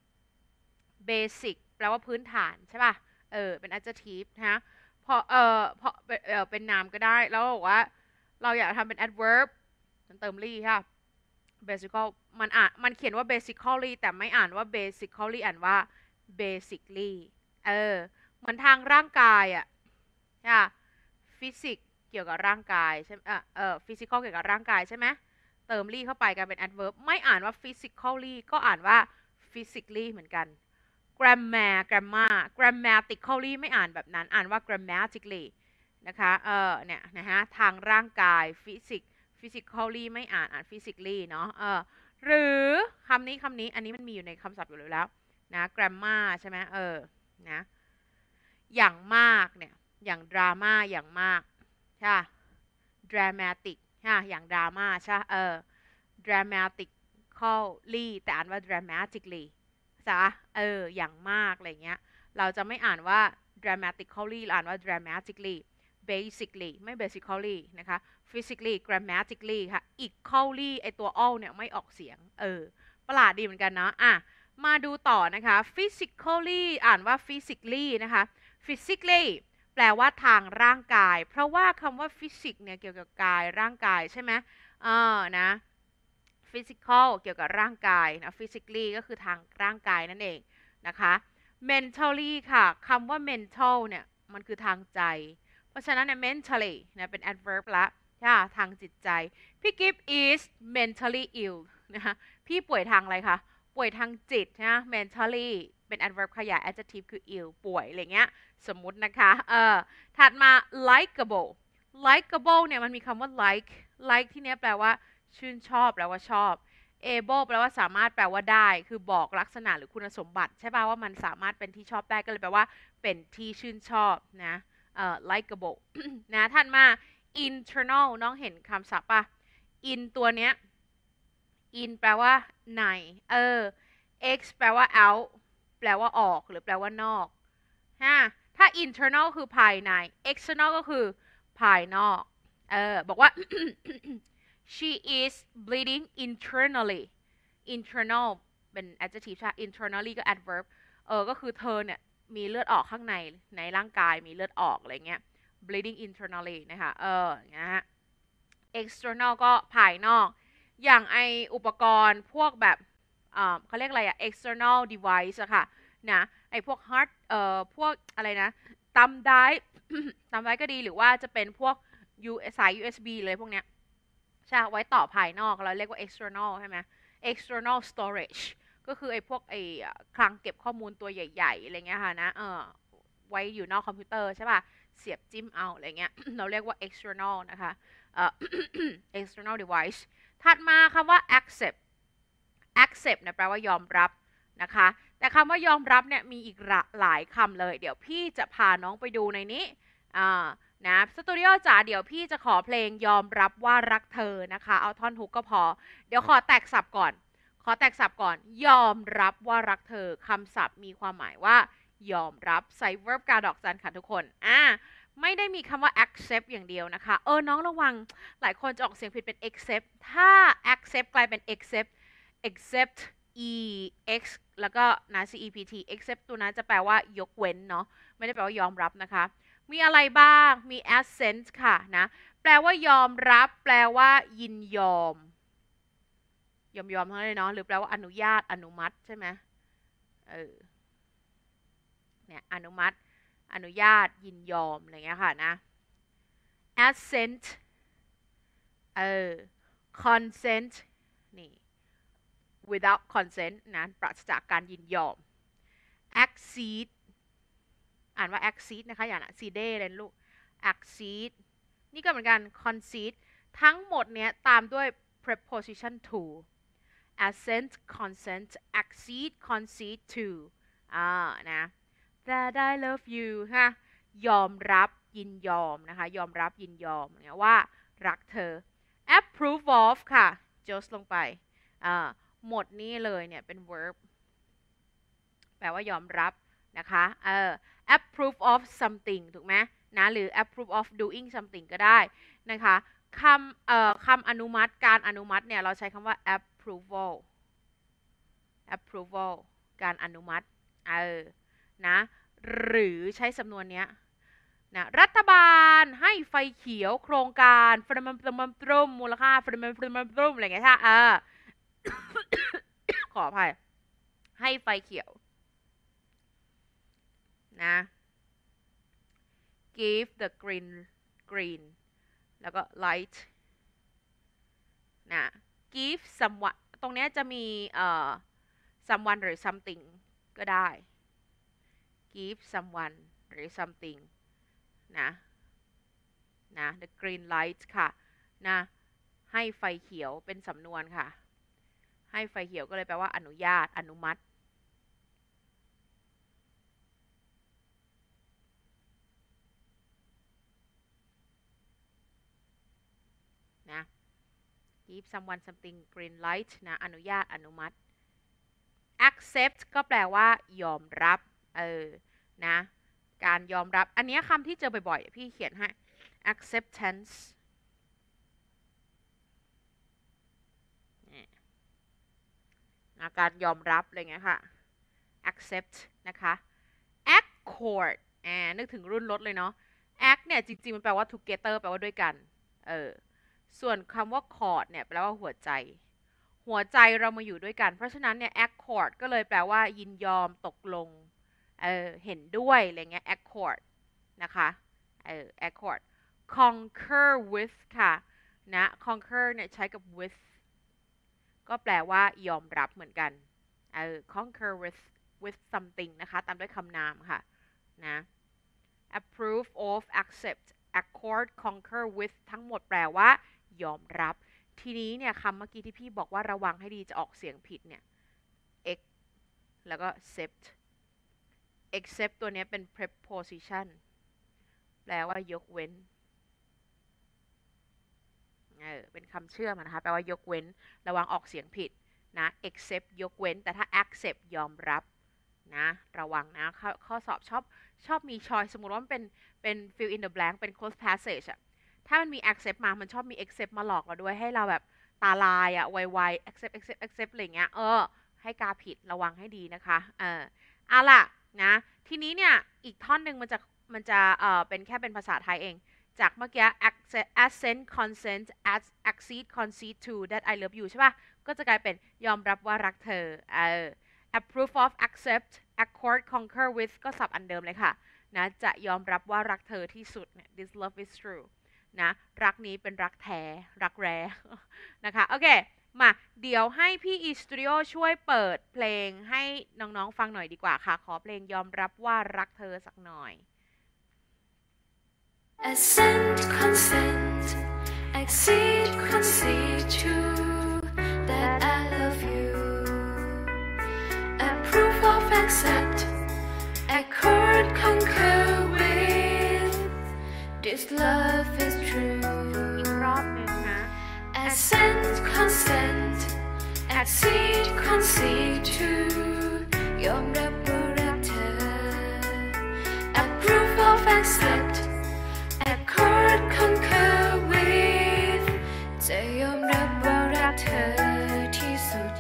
basic แปลว่าพื้นฐานใช่ป่ะเออเป็น adjective นะพอเออพอเออเป็นนามก็ได้แล้วบอกว่าเราอยากทำเป็น adverb เติม ly ค่ะ basical มันอ่านมันเขียนว่า basically แต่ไม่อ่านว่า basically อ่านว่า basically เออเหมือนทางร่างกายอ่ะค่ะ physics เกี่ยวกับร่างกายใช่ไหมเออเออ physical เกี่ยวกับร่างกายใช่ไหมเติม ly เข้าไปกลายเป็น adverb ไม่อ่านว่า physically ก็อ่านว่า physically เหมือนกัน grammar grammar grammatically ไม่อ่านแบบนั้นอ่านว่า grammatically นะคะเออเนี่ยนะฮะทางร่างกาย physics physically ไม่อ่านอ่าน physically เนาะเออหรือคำนี้คำนี้อันนี้มันมีอยู่ในคำศัพท์อยู่แล้วนะ grammar ใช่ไหมเออนะอย่างมากเนี่ยอย่าง drama อย่างมากใช่ dramatic ใช่อย่าง drama ใช่เออ dramatically แต่อ่านว่า dramatically จ้ะเอออย่างมากอะไรเงี้ยเราจะไม่อ่านว่า dramatically อ่านว่า dramatically basically ไม่ basically นะคะ physically grammatically ค่ะ equally ไอตัว all เนี่ยไม่ออกเสียงเออประหลาดดีเหมือนกันเนาะอ่ะมาดูต่อนะคะ physically อ่านว่า physically นะคะ physically แปลว่าทางร่างกายเพราะว่าคำว่า physics เนี่ยเกี่ยวกับกายร่างกายใช่ไหมเออนะ physical เกี่ยวกับร่างกายนะ physically ก็คือทางร่างกายนั่นเองนะคะ mentally ค่ะคำว่า mental เนี่ยมันคือทางใจเพราะฉะนั้นเนี่ย mentally นะเป็น adverb ละค่ะทางจิตใจพี่กิฟ is mentally ill นะคะพี่ป่วยทางอะไรคะป่วยทางจิตนะ mentally เป็น adverb ขยาย adjective คือ ill ป่วยอะไรเงี้ยสมมุตินะคะเออถัดมา likable likable เนี่ยมันมีคำว่า like like ที่เนี้ยแปลว่าชื่นชอบแปลว่าชอบ able แปลว่าสามารถแปลว่าได้คือบอกลักษณะหรือคุณสมบัติใช่ป่ะว่ามันสามารถเป็นที่ชอบได้ก็เลยแปลว่าเป็นที่ชื่นชอบนะเอ่อ likable นะท่านมา internal น้องเห็นคำศัพท์ป่ะ in ตัวเนี้ย in แปลว่าในเออ x แปลว่า out แปลว่าออกหรือแปลว่านอกฮะถ้า internal คือภายใน external ก็คือภายนอกเออบอกว่า she is bleeding internally internal เป็น adjective ใช่ internally ก็ adverb เออก็คือเธอเนี่ยมีเลือดออกข้างในในร่างกายมีเลือดออกอะไรเงี้ย bleeding internally นะคะเออนะฮะ external ก็ภายนอกอย่างไออุปกรณ์พวกแบบเขาเรียกอะไรอะ external device อะค่ะนะไอพวก hard เอ่อพวกอะไรนะตัมไดร์ตัมไดร์ก็ดีหรือว่าจะเป็นพวก U สาย ยู เอส บี เลยพวกเนี้ยใช่ไว้ต่อภายนอกเราเรียกว่า external ใช่ไหม external storage ก็คือไอ้พวกไอ้คลังเก็บข้อมูลตัวใหญ่ๆอะไรเงี้ยค่ะนะเออไว้อยู่นอกคอมพิวเตอร์ใช่ป่ะเสียบจิ้มเอาอะไรเงี้ยเราเรียกว่า external นะคะเอ่อ external device ถัดมาคำว่า accept accept เนี่ยแปลว่ายอมรับนะคะแต่คำว่ายอมรับเนี่ยมีอีกหลายคำเลยเดี๋ยวพี่จะพาน้องไปดูในนี้อ่านะสตูดิโอจ๋าเดี๋ยวพี่จะขอเพลงยอมรับว่ารักเธอนะคะเอาท่อนฮุกก็พอเดี๋ยวขอแตกศัพท์ก่อนขอแตกศัพท์ก่อนยอมรับว่ารักเธอคำศัพท์มีความหมายว่ายอมรับใส่ verb กาดอกจันค่ะทุกคนอ่าไม่ได้มีคำว่า accept อย่างเดียวนะคะเออน้องระวังหลายคนจะออกเสียงผิดเป็น accept ถ้า accept กลายเป็น accept accept e x แล้วก็นะ cept accept ตัวนั้นจะแปลว่ายกเว้นเนาะไม่ได้แปลว่ายอมรับนะคะมีอะไรบ้างมี assent ค่ะนะแปลว่ายอมรับแปลว่ายินยอมยอมยอมทั้งนั้นเลยเนาะหรือแปลว่าอนุญาตอนุมัติใช่ไหมเออเนี่ยอนุมัติอนุญาตยินยอมอะไรเงี้ยค่ะนะ assent เออ consent นี่ without consent นะปราศจากการยินยอม accede อ่านว่า accede นะคะอย่างนะ cede เลยลูก accede นี่ก็เหมือนกัน concede ทั้งหมดเนี้ยตามด้วย preposition to assent consent accede concede to อ่านะ that I love you ฮะยอมรับยินยอมนะคะยอมรับยินยอมเนี่ยว่ารักเธอ approve of ค่ะ just ลงไปอ่าหมดนี้เลยเนี่ยเป็น verb แปลว่ายอมรับนะคะเออ approve of something ถูกไหมนะหรือ approve of doing something ก็ได้นะคะคำเอ่อคำอนุมัติการอนุมัติเนี่ยเราใช้คำว่า approval approval การอนุมัติเออนะหรือใช้สำนวนเนี้ยนะรัฐบาลให้ไฟเขียวโครงการฟรมฟรมฟรมมูลค่าฟรมฟรมฟรมอะไรเงี้ยค่ะเออ ขออภัยให้ไฟเขียวนะ give the green green แล้วก็ light นะ give someone ตรงนี้จะมีเอ่อ someone หรือ something ก็ได้ give someone หรือ something นะนะ the green light ค่ะนะให้ไฟเขียวเป็นสำนวนค่ะให้ไฟเขียวก็เลยแปลว่าอนุญาตอนุมัตินะ give someone something green light นะอนุญาตอนุมัติ accept ก็แปลว่ายอมรับเออนะการยอมรับอันนี้คำที่เจอบ่อยๆพี่เขียนให้ acceptance นะการยอมรับอะไรเงี้ยค่ะ accept นะคะ accord อ่านึกถึงรุ่นรถเลยเนาะ act เนี่ยจริงๆมันแปลว่า together แปลว่าด้วยกันเออส่วนคำว่า cord เนี่ยแปลว่าหัวใจหัวใจเรามาอยู่ด้วยกันเพราะฉะนั้นเนี่ย accord ก็เลยแปลว่ายินยอมตกลงเออเห็นด้วยอะไรเงี้ย accord นะคะเออ accord concur with ค่ะนะ concur เนี่ยใช้กับ with ก็แปลว่ายอมรับเหมือนกันเออ concur with with something นะคะตามด้วยคำนามค่ะนะ approve of accept accord concur with ทั้งหมดแปลว่ายอมรับทีนี้เนี่ยคำเมื่อกี้ที่พี่บอกว่าระวังให้ดีจะออกเสียงผิดเนี่ย ex แล้วก็ accept except ตัวนี้เป็น preposition แปลว่ายกเว้นเออเป็นคำเชื่อมนะคะแปลว่ายกเว้นระวังออกเสียงผิดนะ except ยกเว้นแต่ถ้า accept ยอมรับนะระวังนะข้อข้อสอบชอบชอบมี choice สมมุติว่ามันเป็นเป็น fill in the blank เป็น close passage อะถ้ามันมี accept มามันชอบมี accept มาหลอกเราด้วยให้เราแบบตาลายอะไวๆ accept accept accept อะไรเงี้ยเออให้กาผิดระวังให้ดีนะคะเออเอาล่ะนะทีนี้เนี่ยอีกท่อนหนึ่งมันจะมันจะเออเป็นแค่เป็นภาษาไทยเองจากเมื่อกี้ assent consent accede concede to that I love you ใช่ป่ะก็จะกลายเป็นยอมรับว่ารักเธอเออ approve of accept accord concur with ก็สับอันเดิมเลยค่ะนะจะยอมรับว่ารักเธอที่สุด this love is true นะรักนี้เป็นรักแท้รักแร้นะคะโอเคมาเดี๋ยวให้พี่ e studio ช่วยเปิดเพลงให้น้องๆฟังหน่อยดีกว่าค่ะขอเพลงยอมรับว่ารักเธอสักหน่อย Assent, consent, accede, concede to that I love you. Approve of accept, accord, concur with. This love is true. อีกรอบหนึ่งนะ Assent, consent, accede, concede to ยอมรับว่ารักเธอ Approve of accept.Accord concur with จะยอมรับว่ารักเธอที่สุด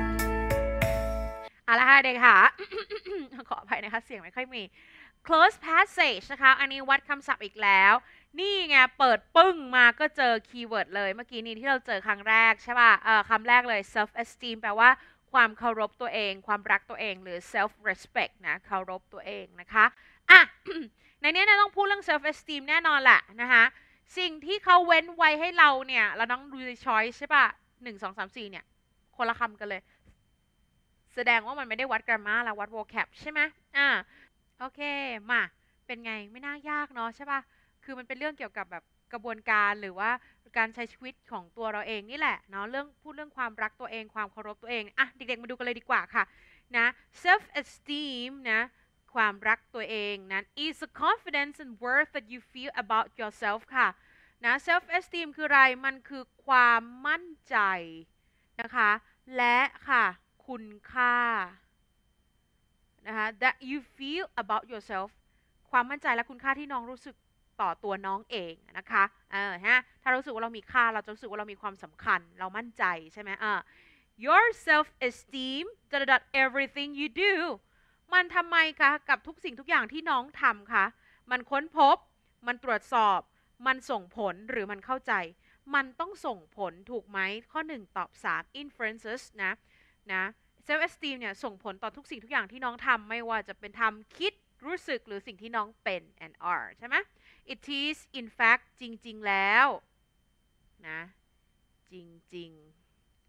เอาละค่ะเด็กค่ะ ขออภัยนะคะเสียงไม่ค่อยมี close passage นะคะอันนี้วัดคำศัพท์อีกแล้วนี่ไงเปิดปึ้งมาก็เจอคีย์เวิร์ดเลยเมื่อกี้นี้ที่เราเจอครั้งแรกใช่ป่ะเอ่อคำแรกเลย self esteem แปลว่าความเคารพตัวเองความรักตัวเองหรือ self respect นะเคารพตัวเองนะคะอ่ะ ในนี้นะต้องพูดเรื่อง self esteem แน่นอนแหละนะคะสิ่งที่เขาเว้นไว้ให้เราเนี่ยเราต้องดูใน choice ใช่ป่ะหนึ่งสองสามสี่เนี่ยคนละคำกันเลยแสดงว่ามันไม่ได้วัด grammar แล้ววัด vocab ใช่ไหมอ่าโอเคมาเป็นไงไม่น่ายากเนาะใช่ป่ะคือมันเป็นเรื่องเกี่ยวกับแบบกระบวนการหรือว่าการใช้ชีวิตของตัวเราเองนี่แหละเนาะเรื่องพูดเรื่องความรักตัวเองความเคารพตัวเองอ่ะเด็กๆมาดูกันเลยดีกว่าค่ะนะ self esteem นะความรักตัวเองนั้น is the confidence and worth that you feel about yourself ค่ะนะ self esteem คืออะไรมันคือความมั่นใจนะคะและค่ะคุณค่านะคะ that you feel about yourself ความมั่นใจและคุณค่าที่น้องรู้สึกต่อตัวน้องเองนะคะเออฮะถ้ารู้สึกว่าเรามีค่าเราจะรู้สึกว่าเรามีความสำคัญเรามั่นใจใช่ไหมเออ your self esteem that everything you doมันทำไมคะกับทุกสิ่งทุกอย่างที่น้องทำคะมันค้นพบมันตรวจสอบมันส่งผลหรือมันเข้าใจมันต้องส่งผลถูกไหมข้อหนึ่งตอบสาม inferences นะนะ self esteem เนี่ยส่งผลต่อทุกสิ่งทุกอย่างที่น้องทำไม่ว่าจะเป็นทำคิดรู้สึกหรือสิ่งที่น้องเป็น and are ใช่ไหม it is in fact จริงๆแล้วนะจริงๆ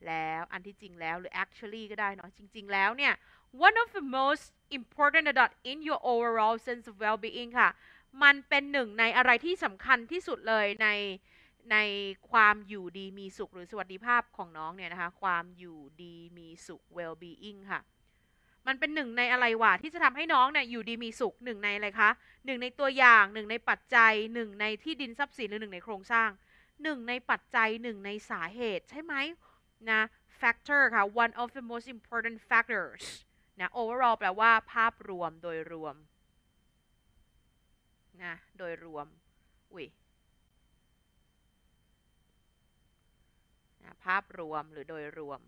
แล้วอันที่จริงแล้วหรือ actually ก็ได้เนาะจริงๆแล้วเนี่ย one of the most important dot in your overall sense of well-being ค่ะมันเป็นหนึ่งในอะไรที่สำคัญที่สุดเลยในในความอยู่ดีมีสุขหรือสวัสดิภาพของน้องเนี่ยนะคะความอยู่ดีมีสุข well-being ค่ะมันเป็นหนึ่งในอะไรวะที่จะทำให้น้องเนี่ยอยู่ดีมีสุขหนึ่งในอะไรคะหนึ่งในตัวอย่างหนึ่งในปัจจัยหนึ่งในที่ดินทรัพย์สินหรือหนึ่งในโครงสร้างหนึ่งในปัจจัยหนึ่งในสาเหตุใช่ไหมนะ factor ค่ะ one of the most important factors นะ overall แปลว่าภาพรวมโดยรวมนะโดยรวมอุ้ยนะภาพรวมหรือโดยรวม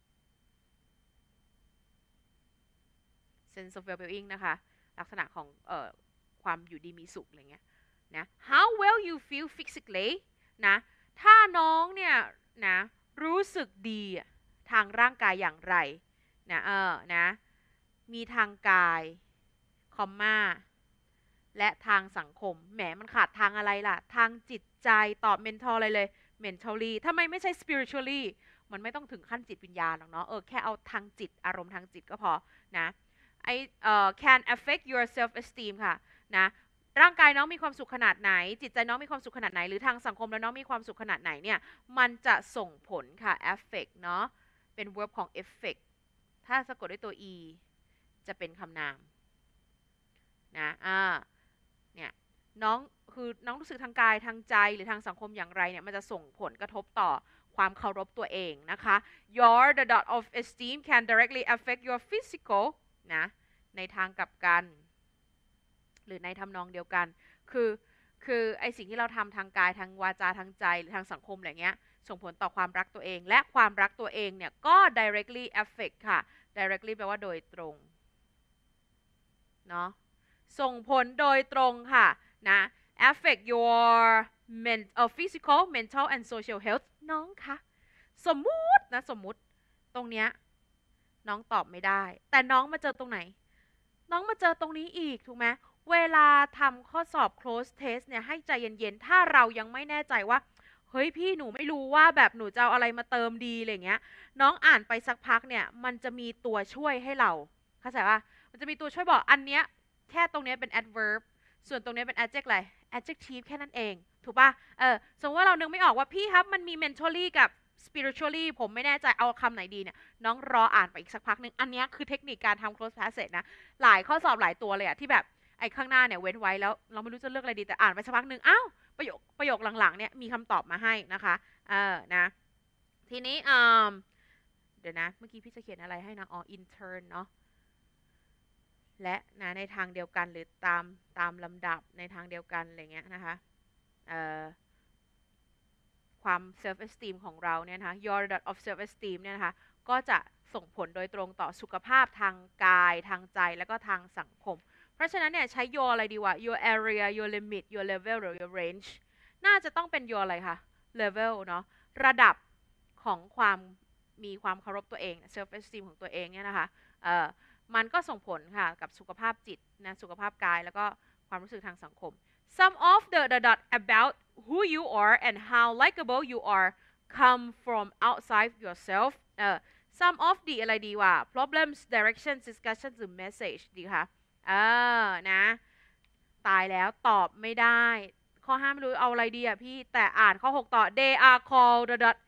sense of well-being นะคะลักษณะของเอ่อความอยู่ดีมีสุขอะไรเงี้ยนะ how well you feel physically นะถ้าน้องเนี่ยนะรู้สึกดีทางร่างกายอย่างไรนะเออนะมีทางกายคอมมาและทางสังคมแหมมันขาดทางอะไรล่ะทางจิตใจตอบ mental อะไรเลย mentally ทำไมไม่ใช่ spiritually มันไม่ต้องถึงขั้นจิตวิญญาณหรอกเนาะเออแค่เอาทางจิตอารมณ์ทางจิตก็พอนะไอเอ่อ can affect your self esteem ค่ะนะร่างกายน้องมีความสุขขนาดไหนจิตใจน้องมีความสุขขนาดไหนหรือทางสังคมแล้วน้องมีความสุขขนาดไหนเนี่ยมันจะส่งผลค่ะ affect เนาะเป็น verb ของ effect ถ้าสะกดด้วยตัว e จะเป็นคำนามนะอ่าเนี่ยน้องคือน้องรู้สึกทางกายทางใจหรือทางสังคมอย่างไรเนี่ยมันจะส่งผลกระทบต่อความเคารพตัวเองนะคะ your the dot of esteem can directly affect your physical นะในทางกลับกันหรือในทำนองเดียวกันคือคือไอสิ่งที่เราทำทางกายทางวาจาทางใจหรือทางสังคมอะไรเงี้ยส่งผลต่อความรักตัวเองและความรักตัวเองเนี่ยก็ directly affect ค่ะ directly แปลว่าโดยตรงเนาะส่งผลโดยตรงค่ะนะ affect your mental physical mental and social health น้องคะสมมุตินะสมมุติตรงเนี้ยน้องตอบไม่ได้แต่น้องมาเจอตรงไหนน้องมาเจอตรงนี้อีกถูกไหมเวลาทำข้อสอบ close test เนี่ยให้ใจเย็นๆถ้าเรายังไม่แน่ใจว่าเฮ้ยพี่หนูไม่รู้ว่าแบบหนูจะเอาอะไรมาเติมดีอะไรเงี้ยน้องอ่านไปสักพักเนี่ยมันจะมีตัวช่วยให้เราเข้าใจป่ะมันจะมีตัวช่วยบอกอันเนี้ยแค่ตรงนี้เป็น adverb ส่วนตรงนี้เป็น adjective อะไร adjective แค่นั้นเองถูกป่ะเออสมมติว่าเรานึกไม่ออกว่าพี่ครับมันมี mentally กับ spiritually ผมไม่แน่ใจเอาคำไหนดีเนี่ยน้องรออ่านไปอีกสักพักนึงอันนี้คือเทคนิคการทำ close passage นะหลายข้อสอบหลายตัวเลยอะที่แบบไอ้ข้างหน้าเนี่ยเว้นไว้แล้วเราไม่รู้จะเลือกอะไรดีแต่อ่านไปสักพักนึงอ้าวประโยคประโยคหลังๆเนี่ยมีคำตอบมาให้นะคะเออนะทีนี้อ่าเดี๋ยวนะเมื่อกี้พี่จะเขียนอะไรให้นะอ๋อ intern เนาะและนะในทางเดียวกันหรือตามตามลำดับในทางเดียวกันอะไรเงี้ยนะคะเอ่อความ self esteem ของเราเนี่ยนะคะ your dot of self esteem เนี่ยนะคะก็จะส่งผลโดยตรงต่อสุขภาพทางกายทางใจแล้วก็ทางสังคมเพราะฉะนั้นเนี่ยใช้ your อะไรดีวะ your area your limit your level หรือ your range น่าจะต้องเป็น your อะไรคะ level เนาะระดับของความมีความเคารพตัวเอง self esteem ของตัวเองเนี่ยนะคะเอ่อมันก็ส่งผลค่ะกับสุขภาพจิตนะสุขภาพกายแล้วก็ความรู้สึกทางสังคม some of the the dot about who you are and how likable you are come from outside yourself เอ่อ some of the อะไรดีวะ problems directions discussions หรือ message ดีค่ะเออนะตายแล้วตอบไม่ได้ข้อห้าไม่รู้เอาอะไรดีอ่ะพี่แต่อ่านข้อหกต่อ they are called the dot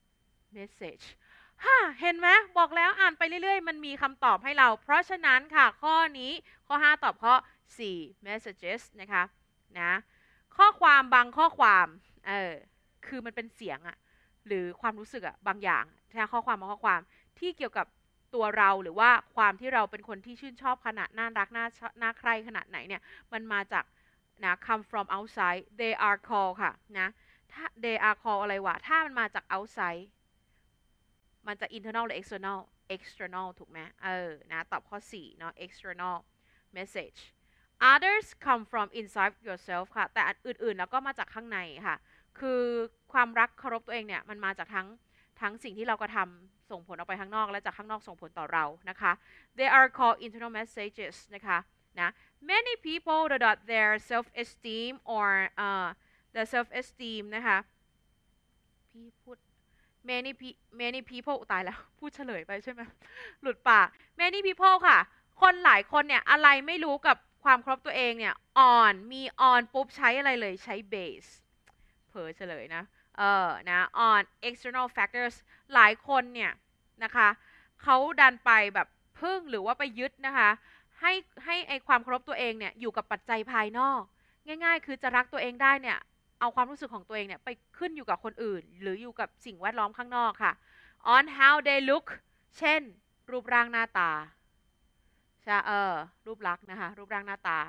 messageฮ่าเห็นไหมบอกแล้วอ่านไปเรื่อยๆมันมีคำตอบให้เราเพราะฉะนั้นค่ะข้อนี้ข้อห้าตอบข้อสี่ messages นะคะนะข้อความบางข้อความเออคือมันเป็นเสียงอะหรือความรู้สึกอะบางอย่างใช่ข้อความบางข้อความที่เกี่ยวกับตัวเราหรือว่าความที่เราเป็นคนที่ชื่นชอบขนาดน่ารักน่าน่าใคร่ขนาดไหนเนี่ยมันมาจากนะ come from outside they are called ค่ะนะถ้า they are called อะไรวะถ้ามันมาจาก outsideมันจะ internal หรือ external external ถูกไหมเออนะตอบข้อสี่เนาะ external message others come from inside yourself ค่ะแต่อื่นๆแล้วก็มาจากข้างในค่ะคือความรักเคารพตัวเองเนี่ยมันมาจากทั้งทั้งสิ่งที่เรากระทำส่งผลออกไปข้างนอกและจากข้างนอกส่งผลต่อเรานะคะ they are called internal messages นะคะนะ many people that their self esteem or uh, the self esteem นะคะพี่พูด many many people ตายแล้วพูดเฉลยไปใช่ไหมหลุดปาก many people ค่ะคนหลายคนเนี่ยอะไรไม่รู้กับความเคารพตัวเองเนี่ย on มี on ปุ๊บใช้อะไรเลยใช้ base เผลอเฉลยนะเออนะ on external factors หลายคนเนี่ยนะคะเขาดันไปแบบพึ่งหรือว่าไปยึดนะคะให้ให้ไอความเคารพตัวเองเนี่ยอยู่กับปัจจัยภายนอกง่ายๆคือจะรักตัวเองได้เนี่ยเอาความรู้สึกของตัวเองเนี่ยไปขึ้นอยู่กับคนอื่นหรืออยู่กับสิ่งแวดล้อมข้างนอกค่ะ on how they look เช่นรูปร่างหน้าตาใช่เออรูปลักษณ์นะคะรูปร่างหน้าตา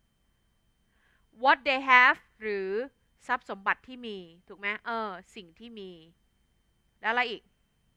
what they have หรือทรัพย์สมบัติที่มีถูกไหมเออสิ่งที่มีแล้วอะไรอีก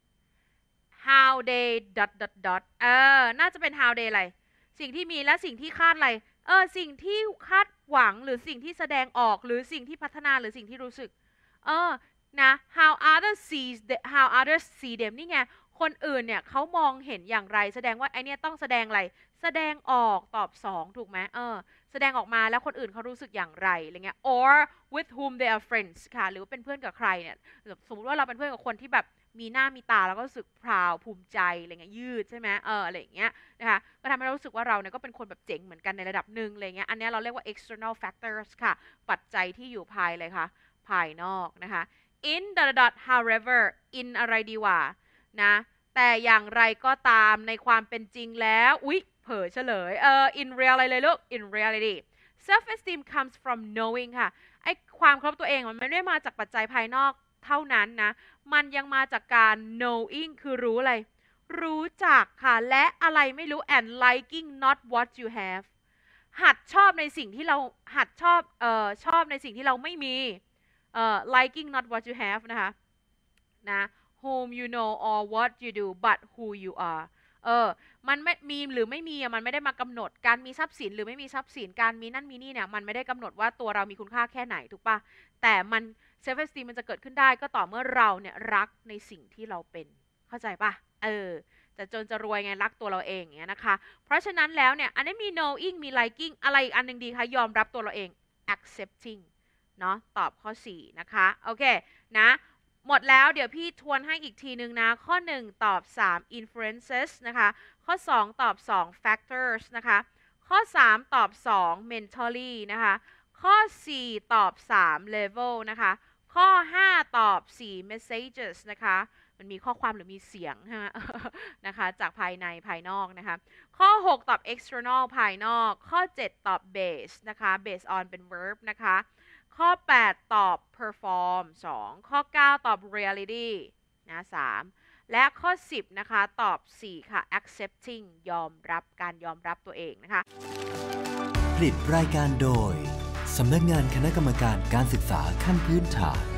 how they dot dot dot เออน่าจะเป็น how they อะไรสิ่งที่มีและสิ่งที่คาดอะไรเออสิ่งที่คาดหวังหรือสิ่งที่แสดงออกหรือสิ่งที่พัฒนาหรือสิ่งที่รู้สึกเออนะ how others sees how others see them นี่ไงคนอื่นเนี่ยเขามองเห็นอย่างไรแสดงว่าไอเนี้ยต้องแสดงอะไรแสดงออกตอบสองถูกไหมเออแสดงออกมาแล้วคนอื่นเขารู้สึกอย่างไรอะไรเงี้ย or with whom they are friends ค่ะหรือว่าเป็นเพื่อนกับใครเนี่ยสมมติว่าเราเป็นเพื่อนกับคนที่แบบมีหน้ามีตาแล้วก็รู้สึก proud ภูมิใจอะไรเงี้ยยืดใช่ไหมเอออะไรอย่างเงี้ยนะคะก็ทำให้เรารู้สึกว่าเราเนี่ยก็เป็นคนแบบเจ๋งเหมือนกันในระดับหนึ่งอะไรเงี้ยอันนี้เราเรียกว่า external factors ค่ะปัจจัยที่อยู่ภายเลยค่ะภายนอกนะคะ in dot dot however in อะไรดีวะนะแต่อย่างไรก็ตามในความเป็นจริงแล้วอุ๊ยเผลอเฉลยเออ in real อะไรเลยลูก in reality self esteem comes from knowing ค่ะไอความเคารพตัวเองมันไม่ได้มาจากปัจจัยภายนอกเท่านั้นนะมันยังมาจากการ knowing คือรู้อะไรรู้จักค่ะและอะไรไม่รู้ and liking not what you have หัดชอบในสิ่งที่เราหัดชอบเอ่อชอบในสิ่งที่เราไม่มีเอ่อ liking not what you have นะคะนะ whom you know or what you do but who you are เออมันไม่มีหรือไม่มีอ่ะมันไม่ได้มากำหนดการมีทรัพย์สินหรือไม่มีทรัพย์สินการมีนั่นมีนี่เนี่ยมันไม่ได้กำหนดว่าตัวเรามีคุณค่าแค่ไหนถูกปะแต่มันเซลฟ์เอสตีมมันจะเกิดขึ้นได้ก็ต่อเมื่อเราเนี่ยรักในสิ่งที่เราเป็นเข้าใจปะเออจะจนจะรวยไงรักตัวเราเองอย่างเงี้ยนะคะเพราะฉะนั้นแล้วเนี่ยอันนี้มี knowing มี liking อะไรอีกอันหนึ่งดีคะยอมรับตัวเราเอง accepting เนาะตอบข้อสี่นะคะโอเคนะหมดแล้วเดี๋ยวพี่ทวนให้อีกทีนึงนะข้อหนึ่งตอบสาม influences นะคะข้อสองตอบสอง factors นะคะข้อสามตอบสอง mentally นะคะข้อสี่ตอบสาม level นะคะข้อห้าตอบสี่ messages นะคะมันมีข้อความหรือมีเสียงนะคะจากภายในภายนอกนะคะข้อหกตอบ external ภายนอกข้อเจ็ดตอบ base นะคะ based on เป็น verb นะคะข้อแปดตอบ perform สองข้อเก้าตอบ reality นะสามและข้อสิบนะคะตอบสี่ค่ะ accepting ยอมรับการยอมรับตัวเองนะคะผลิตรายการโดยสำนักงานคณะกรรมการการศึกษาขั้นพื้นฐาน